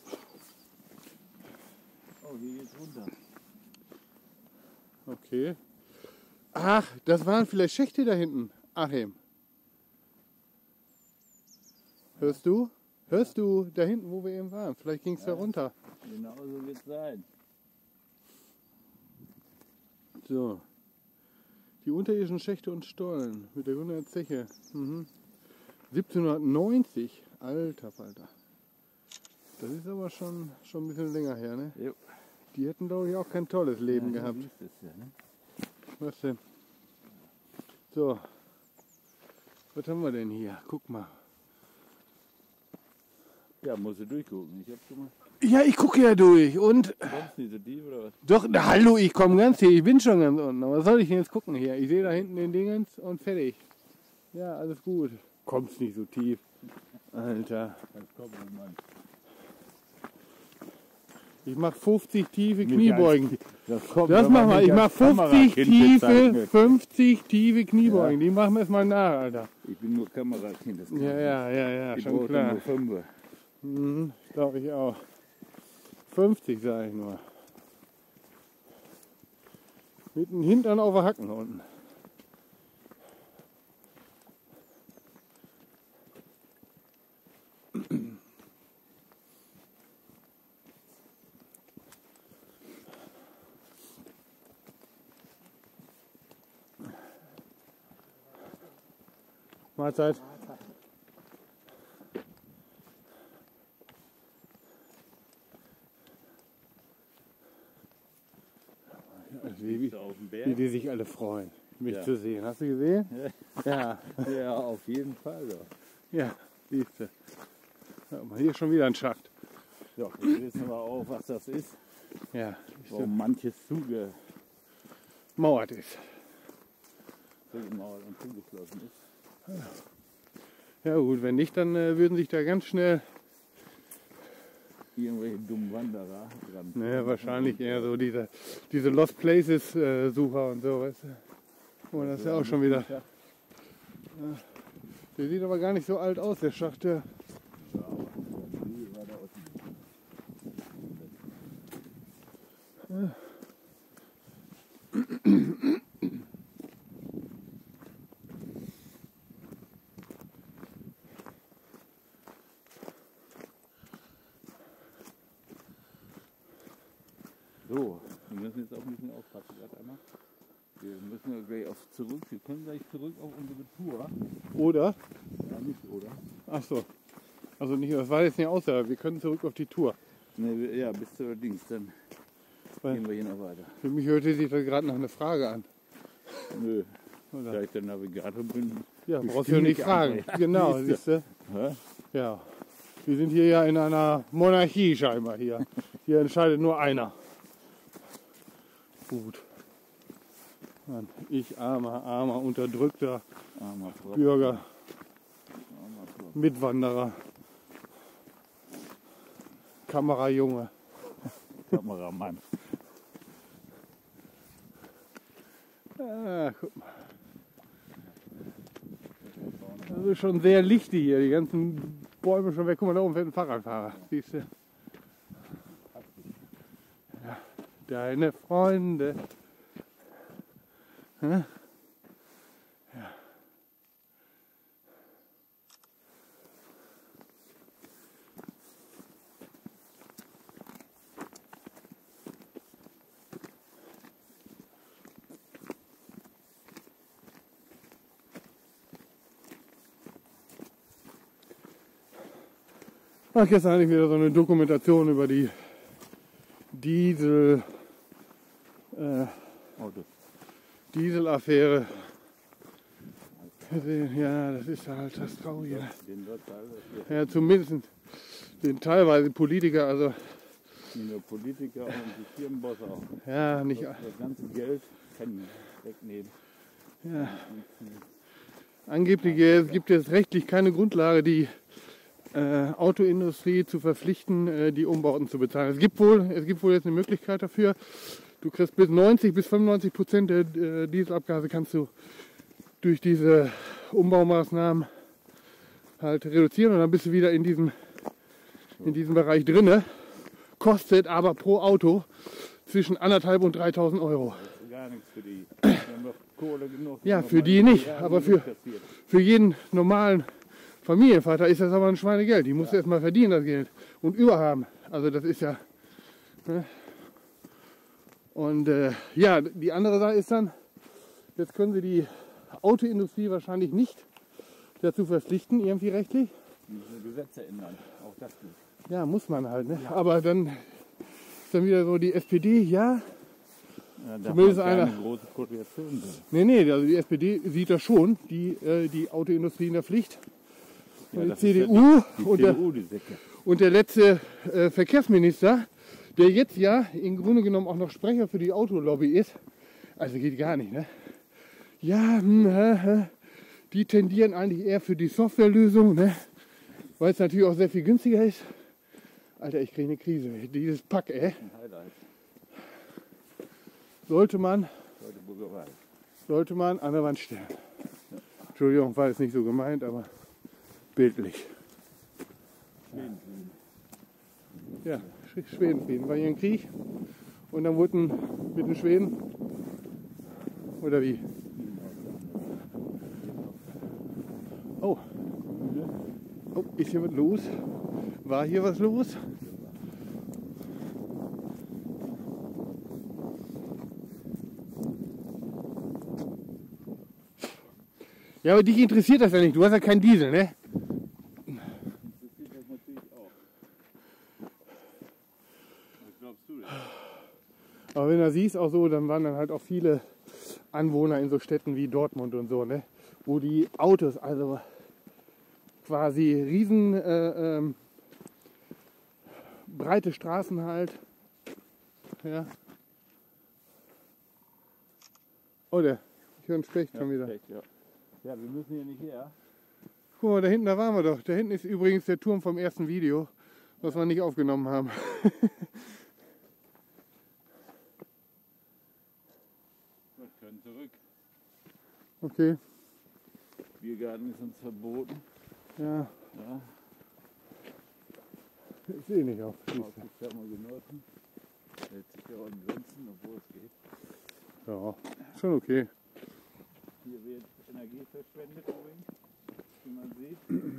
Oh, hier geht's runter. Okay. Ach, das waren vielleicht Schächte da hinten. Achim. Hörst du? Hörst du da hinten, wo wir eben waren? Vielleicht ging es da runter. Genau so wird's sein. So. Die unterirdischen Schächte und Stollen mit der Gründer Zeche. Mhm. siebzehnhundertneunzig. Alter Falter. Das ist aber schon, schon ein bisschen länger her, ne? Jo. Die hätten, glaube ich, auch kein tolles Leben Ja, gehabt. so ist es ja, ne? Was denn? So. Was haben wir denn hier? Guck mal. Ja, musst du durchgucken. Ich hab schon mal. Ja, ich gucke ja durch. Und. Kommst du nicht so tief oder was? Doch, na, hallo, ich komme ganz hier. Ich bin schon ganz unten. Aber was soll ich denn jetzt gucken hier? Ich sehe da hinten den Dingens und fertig. Ja, alles gut. Kommst nicht so tief. Alter. Das kommt, Mann. Ich mache fünfzig tiefe Kniebeugen. Das, kommt, Das wenn man machen wir. nicht Ich mache als fünfzig Kamerakind tiefe, bezeichnet. fünfzig tiefe Kniebeugen. Ja. Die machen wir erstmal nach, Alter. Ich bin nur Kamerakind. Das kann Ja, ich ja, ja, ja, nicht. schon Ich brauche klar. nur fünf. Mhm, glaube ich auch. fünfzig sage ich nur. Mit dem Hintern auf der Hacken unten. Mahlzeit. Wie, wie, Auf dem wie Berg? die sich alle freuen, mich Ja. zu sehen. Hast du gesehen? Ja, Ja, auf jeden Fall. Doch. ja, siehst du. Ja, mal hier schon wieder ein Schacht. Doch, jetzt wissen wir auch, was das ist. Ja, siehst du, Warum manches zugemauert mauert ist. und zugeschlossen ist. Ja gut, wenn nicht, dann äh, würden sich da ganz schnell, Irgendwelche dummen Wanderer dran. naja, wahrscheinlich eher so diese, diese Lost Places äh, Sucher und so, weißt du. Oh, das ist ja auch schon wieder. Ja. Der sieht aber gar nicht so alt aus, der Schacht. Der, So, wir müssen jetzt auch ein bisschen aufpassen. Warte einmal. Wir müssen ja gleich auf zurück. Wir können gleich zurück auf unsere Tour. oder? Ja, nicht, oder? Ach so. Also nicht, das war jetzt nicht außer, wir können zurück auf die Tour. Ne, wir, ja, bis zur Dings, dann Weil- gehen wir hier noch weiter. Für mich hörte sich da gerade noch eine Frage an. Nö, Oder? da ich der Navigator bin. Ja, ich brauchst du ja stimme nicht nicht fragen. an. Genau, Siehst du. siehst du? Hä? Ja. Wir sind hier ja in einer Monarchie scheinbar hier. Hier entscheidet nur einer. Gut. Mann, ich armer, armer, unterdrückter Armer Frau. Bürger, Armer Frau. Mitwanderer, Kamerajunge. Kameramann. Ah, guck mal. Das ist schon sehr lichtig hier, die ganzen Bäume schon weg. Guck mal, da oben fährt ein Fahrradfahrer. Siehst du? Ja, deine Freunde. Hä? Ja. Ach, gestern hatte ich wieder so eine Dokumentation über die Diesel, äh, Auto. Dieselaffäre gesehen. Ja, das ist halt das Traurige. Den dort alles hier. Ja, zumindest den teilweise Politiker, also Nicht nur Politiker und die Firmenbosse auch. ja, nicht, Das ganze Geld kann wegnehmen. ja. Angeblich äh, gibt es rechtlich keine Grundlage, die äh, Autoindustrie zu verpflichten, äh, die Umbauten zu bezahlen. Es gibt wohl, es gibt wohl jetzt eine Möglichkeit dafür. Du kriegst bis neunzig bis fünfundneunzig Prozent der äh, Dieselabgase kannst du durch diese Umbaumaßnahmen halt reduzieren und dann bist du wieder in diesem in diesem Bereich drinne. Kostet aber pro Auto zwischen anderthalb und dreitausend Euro. Das ist gar nichts für die. Wir haben doch Kohle genug. Ja, um für mal die nicht, Jahre aber genug für- kassiert. Für jeden normalen Familienvater ist das aber ein Schweinegeld. Die musst du erstmal verdienen, das Geld. Und überhaben. Also das ist ja. Ne? Und äh, ja, die andere Sache ist dann, jetzt können sie die Autoindustrie wahrscheinlich nicht dazu verpflichten, irgendwie rechtlich. Diese Gesetze ändern. Auch das gut. Ja, muss man halt. Ne? Aber dann ist dann wieder so die S P D, ja. Ja, darf Zumindest man keine einer. große Koalition sein. Nee, nee, also die S P D sieht das schon, die, äh, die Autoindustrie in der Pflicht. Ja, Und die das ist ja C D U Die und der, C D U, die Säcke. und der letzte äh, Verkehrsminister, der jetzt ja im Grunde genommen auch noch Sprecher für die Autolobby ist. Also geht gar nicht, ne? Ja, hm, hä, hä. Die tendieren eigentlich eher für die Softwarelösung, ne? Weil es natürlich auch sehr viel günstiger ist. Alter, ich kriege eine Krise. Dieses Pack, ey. Ein Highlight. Sollte man, Teutoburger Wald. sollte man an der Wand stellen. Entschuldigung, war jetzt nicht so gemeint, aber bildlich. Schwedenfrieden. Ja, Sch- Schwedenfrieden. War hier ein Krieg und dann wurden mit den Schweden, oder wie? Oh. Oh, ist hier was los? War hier was los? Ja, aber dich interessiert das ja nicht. Du hast ja keinen Diesel, ne? Interessiert das natürlich auch. Was glaubst du denn? Aber wenn du siehst, auch so, dann waren dann halt auch viele Anwohner in so Städten wie Dortmund und so, ne? Wo die Autos, also quasi riesen äh, ähm, breite Straßen halt. Ja. Oh, der, ich höre einen Specht schon wieder. Echt, ja. Ja, wir müssen hier nicht her. Guck mal, da hinten, da waren wir doch. Da hinten ist übrigens der Turm vom ersten Video, was wir nicht aufgenommen haben. Wir können zurück. Okay, Biergarten ist uns verboten. ja, Ja, ich sehe nicht auf. Aussicht haben wir genossen. Hält sich ja auch in Grenzen, obwohl es geht. Ja, schon okay. Hier wird Energie verschwendet übrigens, wie man sieht.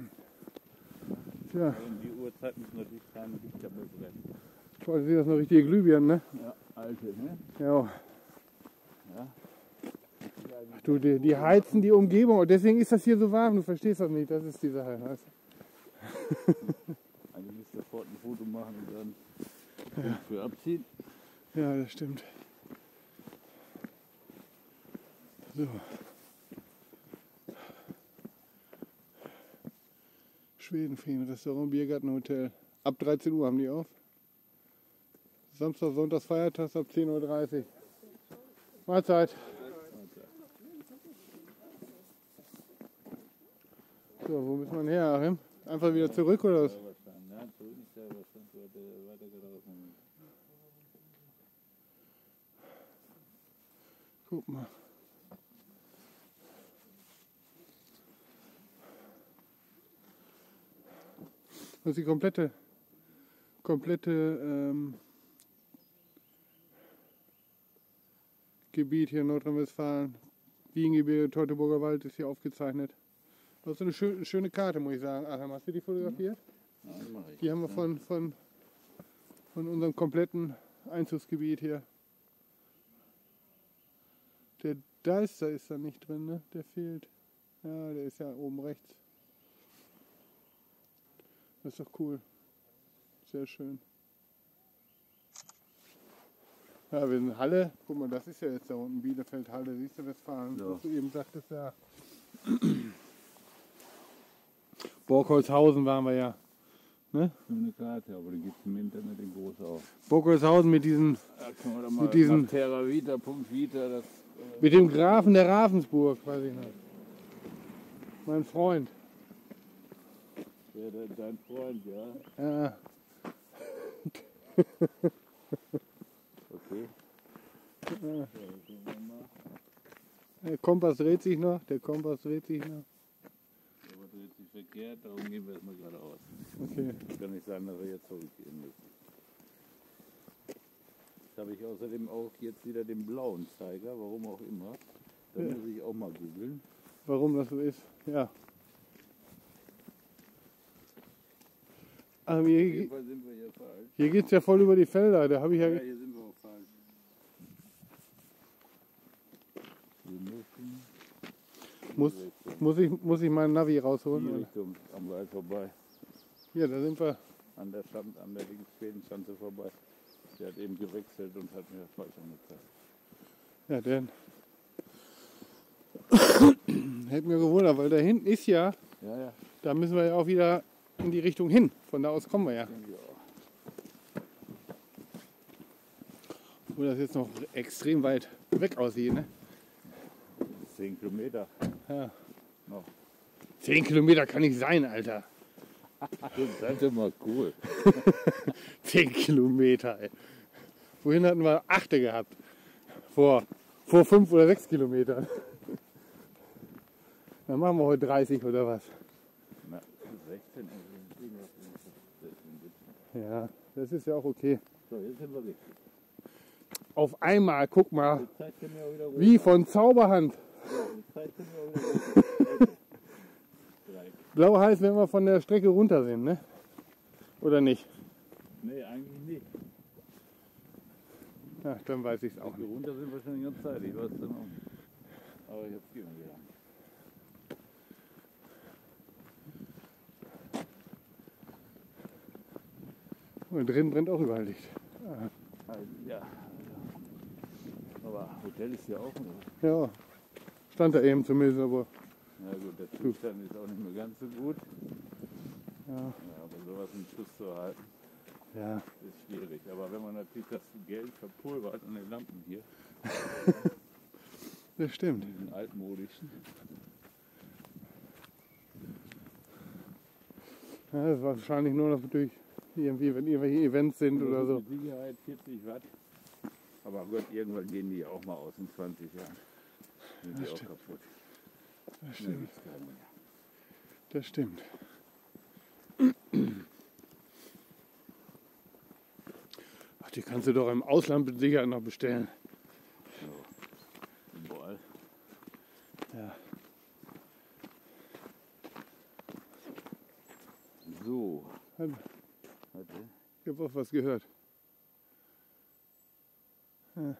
Tja, In die Uhrzeit müssen natürlich keine Lichter mehr brennen. vor allem sind das noch richtige Glühbirnen, ne? Ja, alte, ne? Ja. Ja. Ach du, die, die heizen die Umgebung und deswegen ist das hier so warm. Du verstehst das nicht, das ist die Sache. Weißt du? Eigentlich müsst ihr sofort ein Foto machen und dann ja. für abziehen. Ja, das stimmt. So. Schwedenfrieden, Restaurant, Biergarten, Hotel. Ab dreizehn Uhr haben die auf. Samstag, Sonntag, Feiertag ab zehn Uhr dreißig. Mahlzeit. So, wo müssen wir her, Achim? Einfach wieder zurück oder was? Ja, zurück ist ja wahrscheinlich weiter, weiter gelaufen. Guck mal. Das ist die komplette, komplette ähm, Gebiet hier in Nordrhein-Westfalen. Wiehengebirge, Teutoburger Wald ist hier aufgezeichnet. Das ist eine schöne, schöne Karte, muss ich sagen. Ach, hast du die fotografiert? Ja, das mache ich. Die haben wir von, von, von unserem kompletten Einzugsgebiet hier. Der Deister ist da nicht drin, ne? Der fehlt. Ja, der ist ja oben rechts. Das ist doch cool. Sehr schön. Ja, wir sind Halle. Guck mal, das ist ja jetzt da unten Bielefeld, Halle, siehst du, Westfalen. Ja. Was du eben sagtest, ja. Borkholzhausen waren wir ja. Ne? Schöne Karte, aber die gibt es im Internet in groß auf. Borkholzhausen mit diesen, Da können wir doch mal Mit diesen- nach Terravita, Punkt Vita, das... Äh, mit dem Grafen der Ravensburg, weiß ich noch. Mein Freund. wäre dein Freund, ja? Ja. Okay. Ja. Ja, gucken wir mal. Der Kompass dreht sich noch, der Kompass dreht sich noch. Aber dreht sich verkehrt, darum gehen wir erstmal geradeaus. Okay. Kann nicht sein, dass wir jetzt zurückgehen müssen. Jetzt habe ich außerdem auch jetzt wieder den blauen Zeiger, warum auch immer. Da Ja. muss ich auch mal googeln. Warum das so ist, ja. Aber Auf hier, jeden Fall sind wir hier falsch. hier geht es ja voll über die Felder, da habe ich ja... Ja, hier sind wir auch falsch. Wir müssen Muss, in die Richtung, muss, ich, muss ich meinen Navi rausholen? die Oder? Richtung am Wald vorbei. Ja, da sind wir. An der, Stand, an der linken Schwedenschanze vorbei. Der hat eben gewechselt und hat mir falsch angezeigt. Ja, denn. Hätte mir gewundert, weil da hinten ist ja, Ja, ja. da müssen wir ja auch wieder in die Richtung hin. Von da aus kommen wir ja. Denke ich auch. Obwohl das jetzt noch extrem weit weg aussieht, ne? Zehn Kilometer Ja. noch. Zehn Kilometer kann nicht sein, Alter. Das ist halt immer cool. zehn Kilometer, ey. Wohin hatten wir achte gehabt? Vor, vor fünf oder sechs Kilometern. Dann machen wir heute dreißig oder was? Na, sechzehn. Ja, das ist ja auch okay. So, jetzt sind wir richtig. Auf einmal, guck mal, Die Zeit können wir wieder runter. wie von Zauberhand. Ja, die Zeit können wir wieder runter. Blau heißt, wenn wir von der Strecke runter sind, ne? Oder nicht? Nee, eigentlich nicht. Ja, dann weiß ich es auch Die nicht. runter sind wir schon die ganze Zeit. Ich weiß es dann auch nicht. Aber jetzt gehen wir wieder. Und drin brennt auch überall Licht. Ja. Aber Hotel ist ja auch nicht. Ja, stand da eben zumindest, aber Na gut, der Zustand ist auch nicht mehr ganz so gut. ja, Ja, aber sowas im Schuss zu halten, ja. ist schwierig. Aber wenn man natürlich das Geld verpulvert an den Lampen hier, Das stimmt. diesen altmodischen, Ja, das war wahrscheinlich nur noch durch irgendwie, wenn irgendwelche Events sind oder so. mit Sicherheit vierzig Watt. Aber Gott, irgendwann gehen die auch mal aus in zwanzig Jahren. Sind die auch kaputt. Das Ja, stimmt. gibt's keine mehr. Das stimmt. Ach, die kannst du doch im Ausland mit Sicherheit noch bestellen. So, überall. Ja. So, Ich warte. habe auch was gehört. Ja.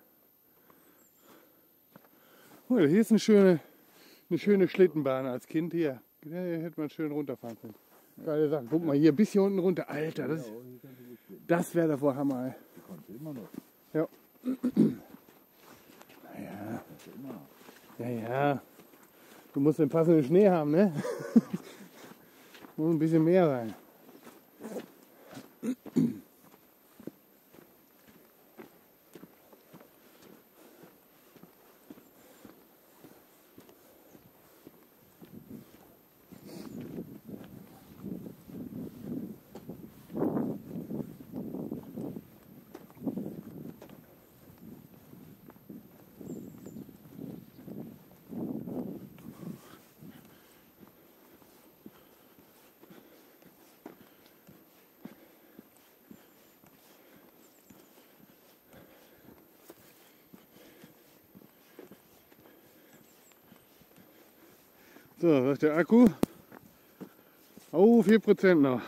Oh, hier ist eine schöne, eine schöne Schlittenbahn als Kind hier. Da hätte man schön runterfahren können. Geile Sache. Guck mal hier, bis hier unten runter. Alter, das, Ja, hier kannst du gut stehen. das wäre davor Hammer. Ey. Du kannst immer noch. Ja. Ja. Kannst du immer noch. Ja, ja. Du musst den passenden Schnee haben, ne? Muss ein bisschen mehr sein. So, was ist der Akku? Oh, vier Prozent noch.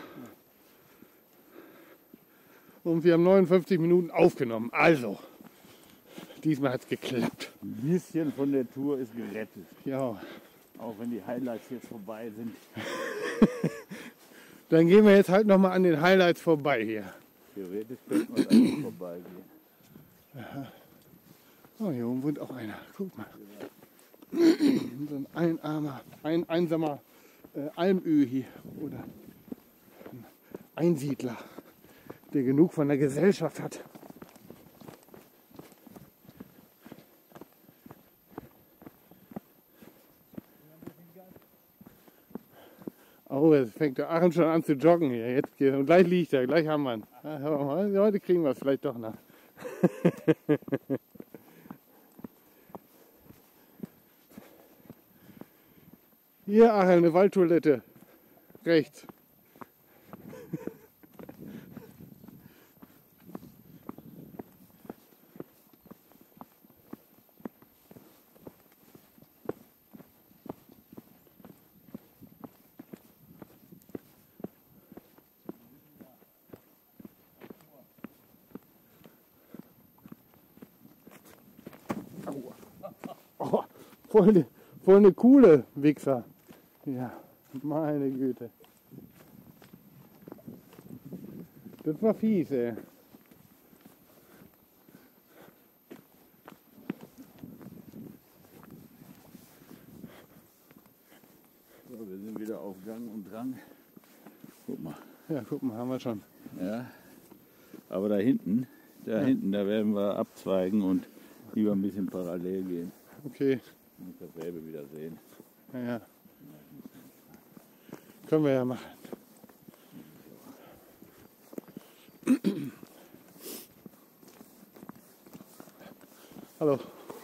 Und wir haben neunundfünfzig Minuten aufgenommen. Also, diesmal hat es geklappt. Ein bisschen von der Tour ist gerettet. Ja, Auch wenn die Highlights jetzt vorbei sind. dann gehen wir jetzt halt nochmal an den Highlights vorbei hier. Theoretisch könnte man einfach vorbeigehen. Oh, hier oben wohnt auch einer. Guck mal. So ein einarmer, ein einsamer äh, Almöhi hier. Oder ein Einsiedler, der genug von der Gesellschaft hat. Oh, jetzt fängt der Aachen schon an zu joggen hier. Jetzt geht, und gleich liegt er, gleich haben wir ihn. Ja, hör mal, heute kriegen wir es vielleicht doch noch. Hier, Aachen, eine Waldtoilette. Rechts. Oh, voll eine, voll eine coole Wichser. Ja, meine Güte. Das war fies, ey. So, wir sind wieder auf Gang und Drang. Guck mal. Ja, guck mal, haben wir schon. Ja. Aber da hinten, da Ja. hinten, da werden wir abzweigen und lieber ein bisschen parallel gehen. Okay, Und dasselbe wieder sehen. ja, ja. Können wir ja machen. Hallo.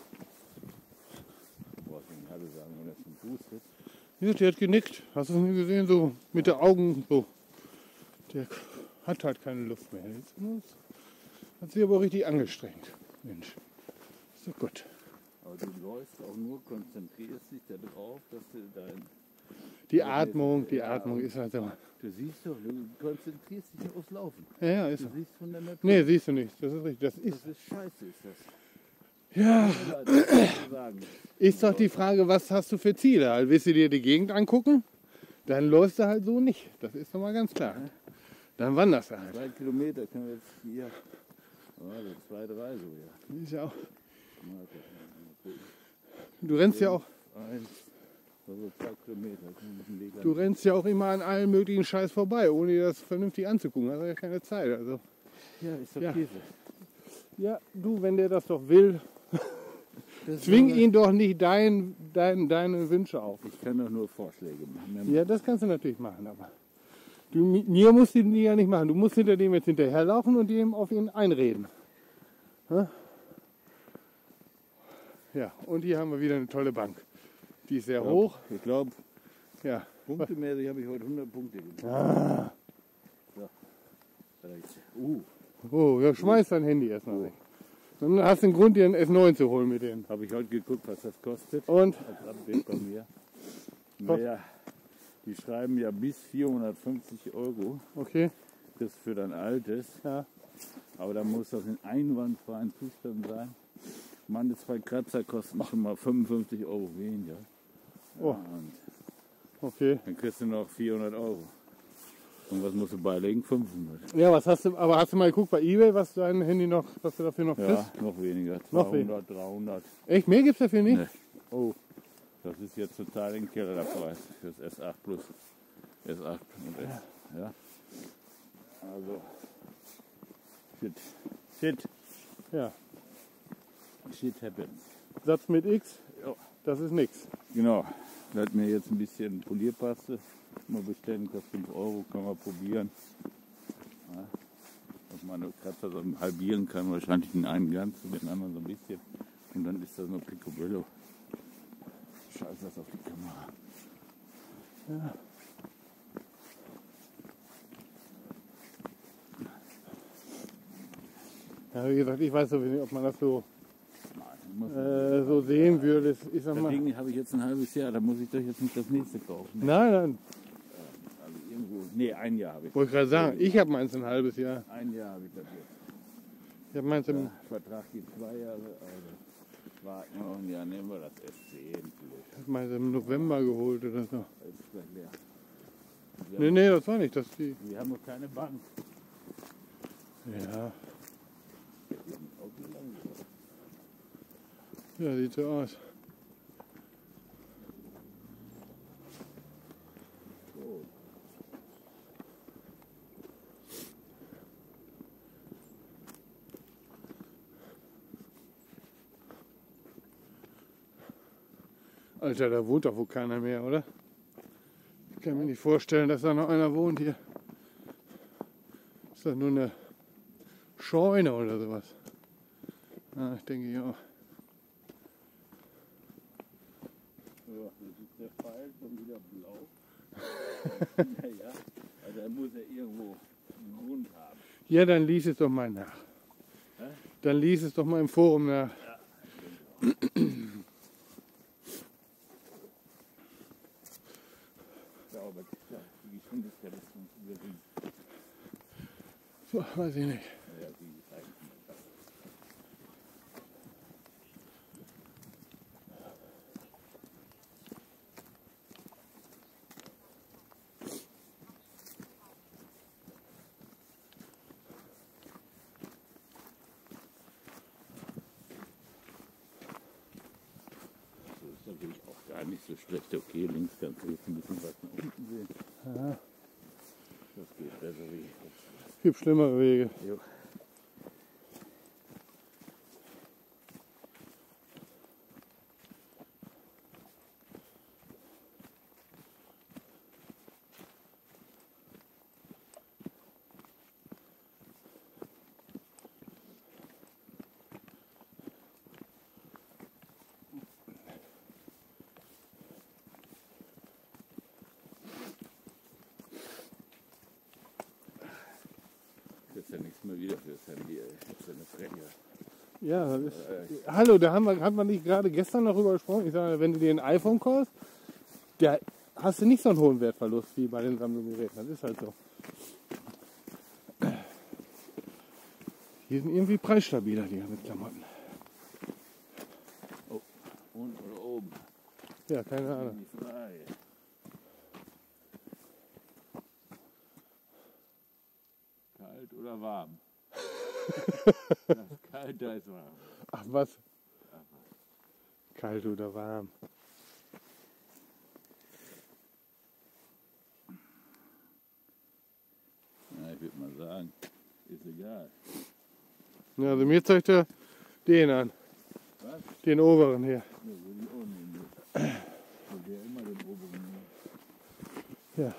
Boah, ich kann gerade sagen, wenn das ein Fuß ist. Ja, der hat genickt. Hast du es nicht gesehen? So mit den Augen so. Der hat halt keine Luft mehr. Jetzt hat sich aber richtig angestrengt. Mensch. Ist doch gut. Aber du läufst auch nur, konzentrierst dich darauf, dass du dein... Die Atmung, die Ja, Atmung ist halt so. Du siehst doch, du konzentrierst dich aufs Laufen. Ja, ja, ist Du so. siehst von der Natur. Nee, siehst du nicht. Das ist richtig. Das Das ist. ist scheiße, ist das. Ja, Ja, das muss ich sagen. ist doch die Frage, was hast du für Ziele? Halt, willst du dir die Gegend angucken? Dann läufst du halt so nicht. Das ist doch mal ganz klar. Dann wanderst du halt. Zwei Kilometer können wir jetzt hier. Oh, so zwei, drei so, ja. Ist ja auch, Mal gucken. du rennst ja auch, Eins, also zwei Kilometer. Können wir den Weg du an- rennst ja auch immer an allen möglichen Scheiß vorbei, ohne dir das vernünftig anzugucken. Hast ja keine Zeit. Also. Ja, ist doch Ja. Käse. Ja, du, wenn der das doch will, Das zwing ist ihn doch nicht dein, dein, deine Wünsche auf. Ich kann doch nur Vorschläge machen. Mehr Ja, das kannst du natürlich machen, aber du, mir musst du die ja nicht machen. Du musst hinter dem jetzt hinterherlaufen und ihm auf ihn einreden. Hä? Ja, und hier haben wir wieder eine tolle Bank. Die ist sehr hoch. Ich glaube, Ja. punktemäßig habe ich heute hundert Punkte gemacht. Ah. So. Uh, Oh, ja, schmeiß dein Handy erstmal weg. Dann hast du einen Grund, dir ein S neun zu holen mit denen. habe ich heute geguckt, was das kostet. Und? Als Update bei mir. Naja, die schreiben ja bis vierhundertfünfzig Euro. Okay. Das für dein altes. Ja. Aber da muss das in einwandfreien Zustand sein. Meine zwei Kratzer kosten schon mal fünfundfünfzig Euro weniger. Oh. Und Okay. dann kriegst du noch vierhundert Euro. Und was musst du beilegen? fünfhundert. Ja, was hast du, aber hast du mal geguckt bei eBay, was dein Handy noch, was du dafür noch kriegst? Ja, noch weniger. Noch zweihundert, dreihundert. Echt, mehr gibt's dafür nicht? Nee. Oh. Das ist jetzt total in Keller der Preis für das S acht Plus. S acht und S. Ja. Also. Shit. Shit. Ja. Shit happens. Satz mit X, Ja. das ist nix. Genau. Da hat mir jetzt ein bisschen Polierpaste mal bestellen, kostet fünf Euro, kann man probieren. Ja. Dass man eine Kratzer so halbieren kann, wahrscheinlich den einen ganz und den anderen so ein bisschen. Und dann ist das nur Picobello. Scheiße, das auf die Kamera. Ja. Ja, wie gesagt, ich weiß sowieso nicht, ob man das so, Nein, muss äh, so sehen würde. Ich sag das mal, Ding habe ich jetzt ein halbes Jahr, da muss ich doch jetzt nicht das nächste kaufen. nein, nein, Also irgendwo, nee, ein Jahr habe ich. wollte gerade sagen, ich habe meins ein halbes Jahr. Ein Jahr habe ich das jetzt. Ich habe meins im, Der Vertrag geht zwei Jahre, also warten wir noch ein Jahr, nehmen wir das S zehn vielleicht. hab meins im November geholt oder so. Das ist gleich leer. Wir, Nee, haben, nee, das war nicht, das die. wir haben noch keine Bank. Ja, Wir haben auch so lange gebraucht. ja, sieht so aus. So. Alter, da wohnt doch wohl keiner mehr, oder? Ich kann mir nicht vorstellen, dass da noch einer wohnt hier. Ist das nur eine Scheune oder sowas? Ja, ich denke ja. Ja, das ist der Pfeil schon wieder blau. Naja, also er muss ja irgendwo einen Grund haben. Ja, dann lies es doch mal nach. Hä? Dann lies es doch mal im Forum nach. Ja, aber ja, die Geschwindigkeit ist uns gering. So, weiß ich nicht. Ja, die ist eigentlich nicht. Das ist natürlich auch gar nicht so schlecht. Okay, links kannst du jetzt ein bisschen was nach unten sehen. Ja, Das geht besser wie. gibt schlimmere Wege. Jo. Mal wieder fürs Handy, ey. Das ist ja eine Freche. Ja, das ist, hallo, da haben wir, hat man nicht gerade gestern darüber gesprochen. Ich sage, wenn du dir ein iPhone kaufst, da hast du nicht so einen hohen Wertverlust wie bei den Samsung-Geräten. Das ist halt so. Die sind irgendwie preisstabiler, die ganzen Klamotten. Oh, unten oder oben? Ja, keine Ahnung. Die frei. Kalt oder warm? Das ist kalt, da ist warm. Ach was? Kalt oder warm? Ja, ich würde mal sagen, ist egal. Ja, also mir zeigt er den an. Was? Den oberen hier. Ja, würde ich auch nehmen. Ich will ja immer den oberen nehmen. Ja.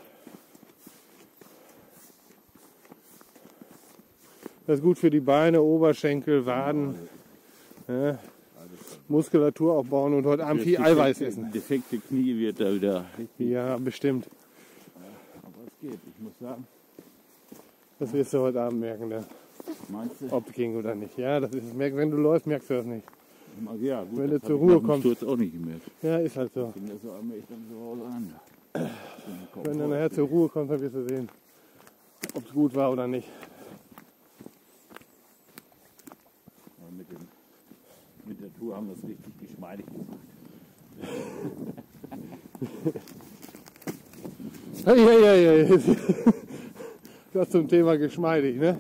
Das ist gut für die Beine, Oberschenkel, Waden. Ja. Muskulatur aufbauen und heute Abend viel Eiweiß essen. Defekte Knie wird da wieder. Ja, bestimmt. Ja, aber es geht. Ich muss sagen. Das wirst du heute Abend merken, dann. Meinst du? Ob es ging oder nicht. Ja, das ist, wenn du läufst, merkst du das nicht. Ja, gut, wenn du das zur hab ich Ruhe nach dem kommst. Sturz auch nicht gemerkt. Ja, ist halt so. Ich bin das so allmählich dann so auseinander. Wenn du nachher zur Ruhe kommst, dann wirst du sehen, ob es gut war oder nicht. Aber mit, dem, mit der Tour haben wir es richtig geschmeidig gemacht. Ja, ja, ja, ja. Das zum Thema geschmeidig, ne?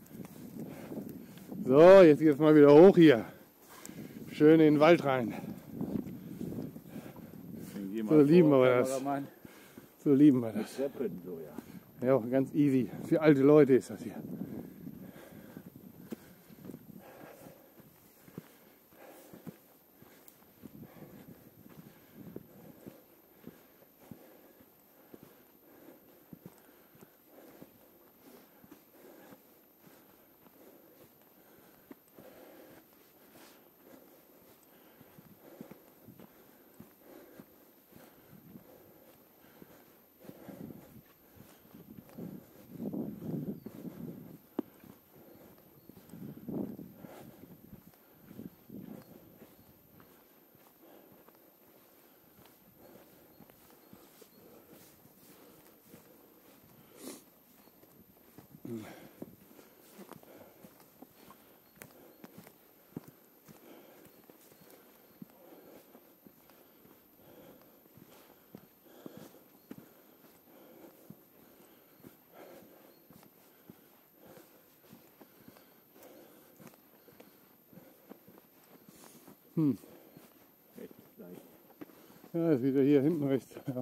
So, jetzt geht's mal wieder hoch hier. Schön in den Wald rein. So lieben wir das. So lieben wir das. Treppen, so, ja. Ja, auch ganz easy. Für alte Leute ist das hier. Hm. Ja, ist wieder hier hinten rechts. Ja.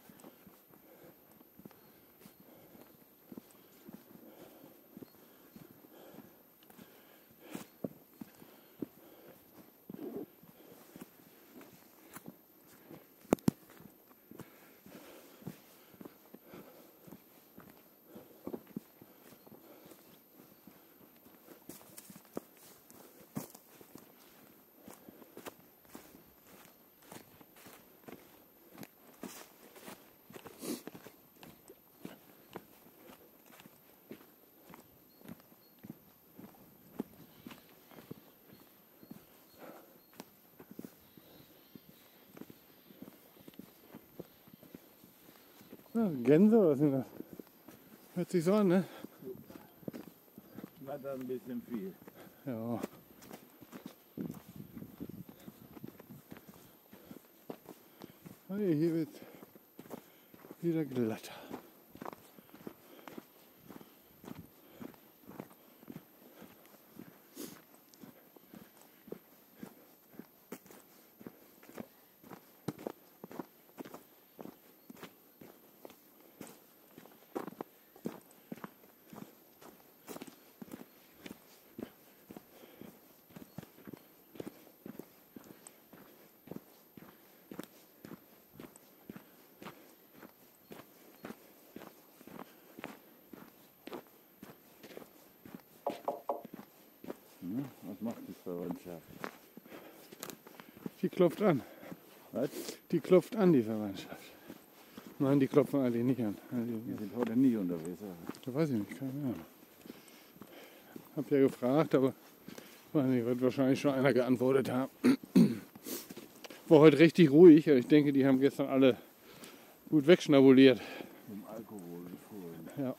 Ja, Gänse oder was sind das? Hört sich so an, ne? War da ein bisschen viel. Ja. Hey, hier wird wieder glatter. Hm? Was macht die Verwandtschaft? Die klopft an. Was? Die klopft an, die Verwandtschaft. Nein, die klopfen eigentlich nicht an. Die sind heute nicht unterwegs. Da weiß ich nicht, keine Ahnung. Hab ja gefragt, aber weiß nicht, wird wahrscheinlich schon einer geantwortet haben. War heute richtig ruhig. Ich denke, die haben gestern alle gut wegschnabuliert. Um Alkohol empfohlen. Ja.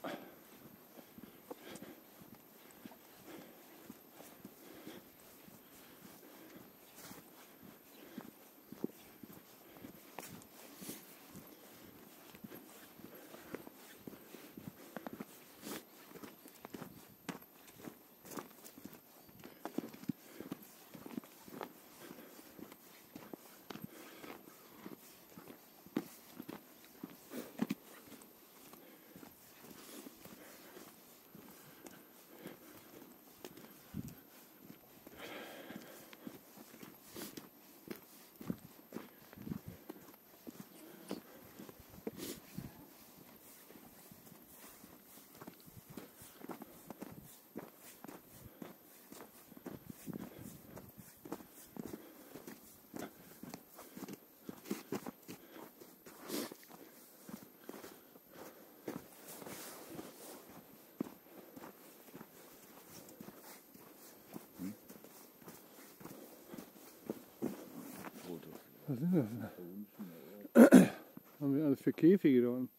Was sind das denn? Haben wir alles für Käfige da unten?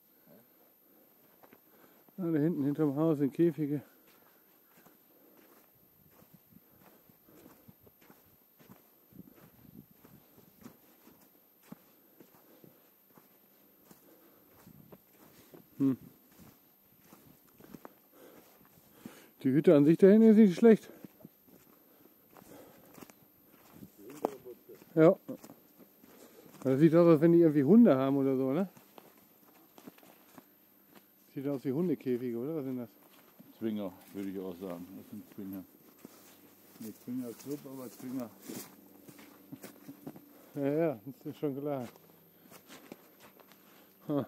Ah, da hinten hinterm Haus sind Käfige. Hm. Die Hütte an sich da hinten ist nicht schlecht. Ja. Das sieht aus, als wenn die irgendwie Hunde haben oder so, ne? Sieht aus wie Hundekäfige, oder? Was sind das? Zwinger, würde ich auch sagen. Das sind Zwinger. Nicht Zwinger Club, aber Zwinger. Ja, ja, das ist schon klar. Ha.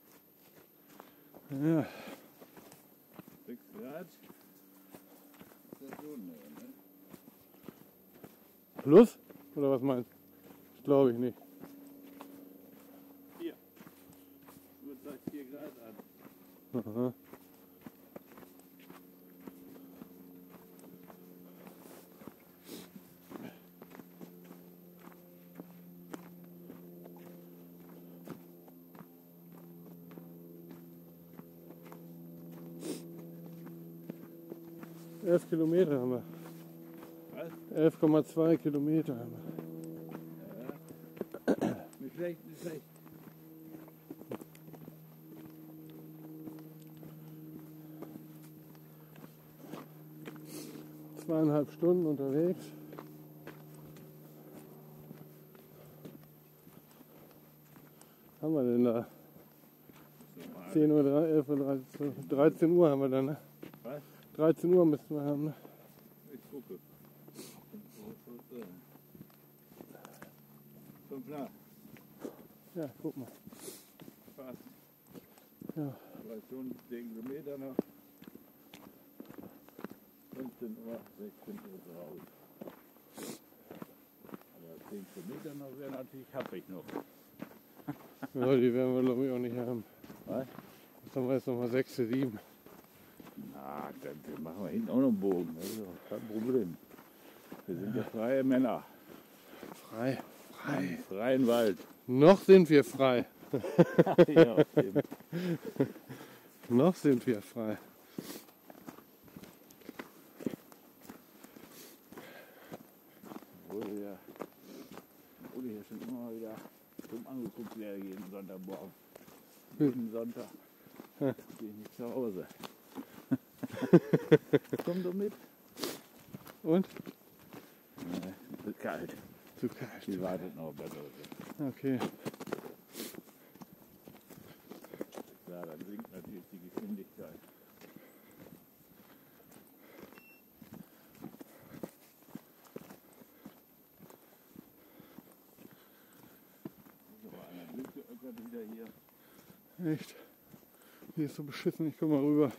Ja. sechs Grad. Das ist schon, ne? Plus? Oder was meinst du? Das glaube ich nicht. vier. Nur sagt vier Grad an. Aha. elf Kilometer haben wir. Was? elf Komma zwei Kilometer haben wir. Ja. Nicht schlecht, nicht schlecht. Zweieinhalb Stunden unterwegs. Haben wir denn da? zehn Uhr, elf Uhr, dreizehn, dreizehn Uhr haben wir dann, ne? Was? dreizehn Uhr müssten wir haben, ne? Ich gucke. Fünf nach. Ja, guck mal. Fast. Ja. Drei Stunden, zehn Kilometer noch. fünfzehn Uhr, sechzehn Uhr zu Hause. Aber zehn Kilometer noch wäre natürlich happig noch. Ja, die werden wir glaube ich auch nicht haben. Was? Jetzt haben wir jetzt nochmal sechs, sieben. Na, dann machen wir hinten auch noch einen Bogen. Das ist doch kein Problem. Wir sind ja freie Männer. Frei. Frei. Im freien Wald. Noch sind wir frei. Ja, eben. Noch sind wir frei. Wurde ja, wurde ja schon immer mal wieder dumm angeguckt werde jeden Sonntagmorgen. Jeden Sonntag Ja. bin ich nicht zu Hause. Komm du mit? Und? Nee, zu kalt. Zu kalt. Die wartet noch bei Leute. Okay. Ja, dann sinkt natürlich die Geschwindigkeit. So, einer Glück geöckert wieder hier. Echt? Hier ist so beschissen, ich komm mal rüber.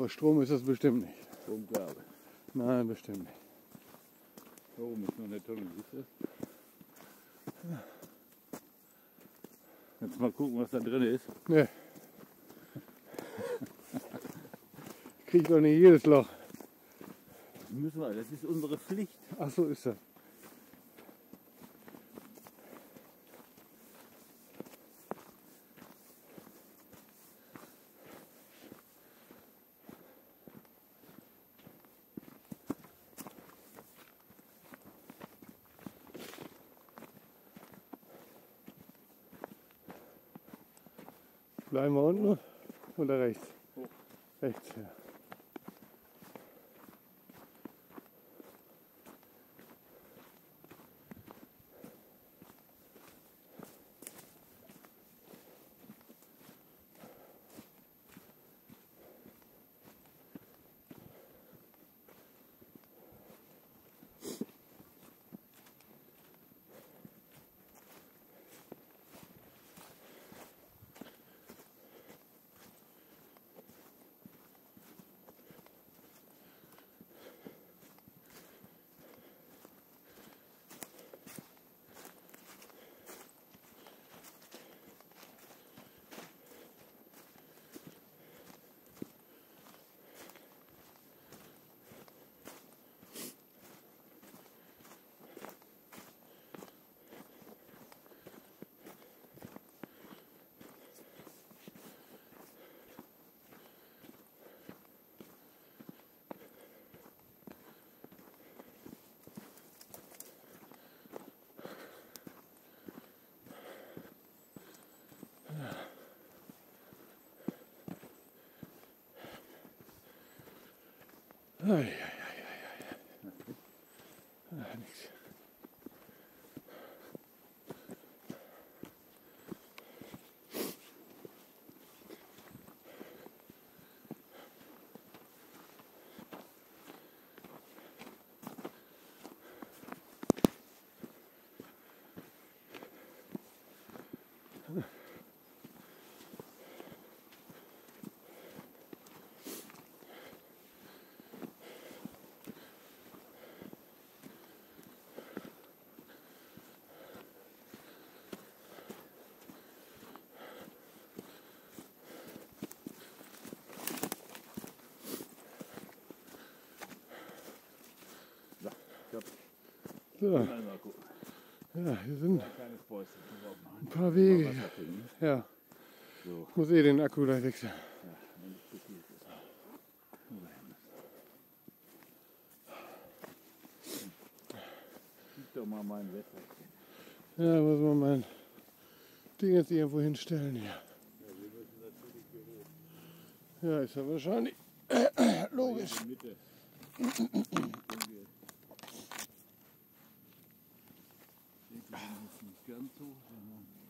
Aber Strom ist das bestimmt nicht. Stromkabel. Nein, bestimmt nicht. Da oben ist noch eine Tonne, siehst du? Jetzt mal gucken, was da drin ist. Ne. Ich krieg doch nicht jedes Loch. Müssen wir, das ist unsere Pflicht. Ach so ist das. Bleiben wir unten oder rechts? Hoch. Rechts, ja. Ai, ai, ai, ai, ai. Ah, nix. So, Mal gucken. ja, hier sind Ein kleines Päuschen. ein paar Wege. Wasser trinken. Ja, So. ich muss eh den Akku gleich wechseln. Ja, wenn es zu viel ist. Gib doch mal mein Wetter. Ja, muss man mein Ding jetzt irgendwo hinstellen hier. Ja, wir müssen natürlich hier hoch. Ja, ist ja wahrscheinlich logisch. In die Mitte. Nicht ganz so, sondern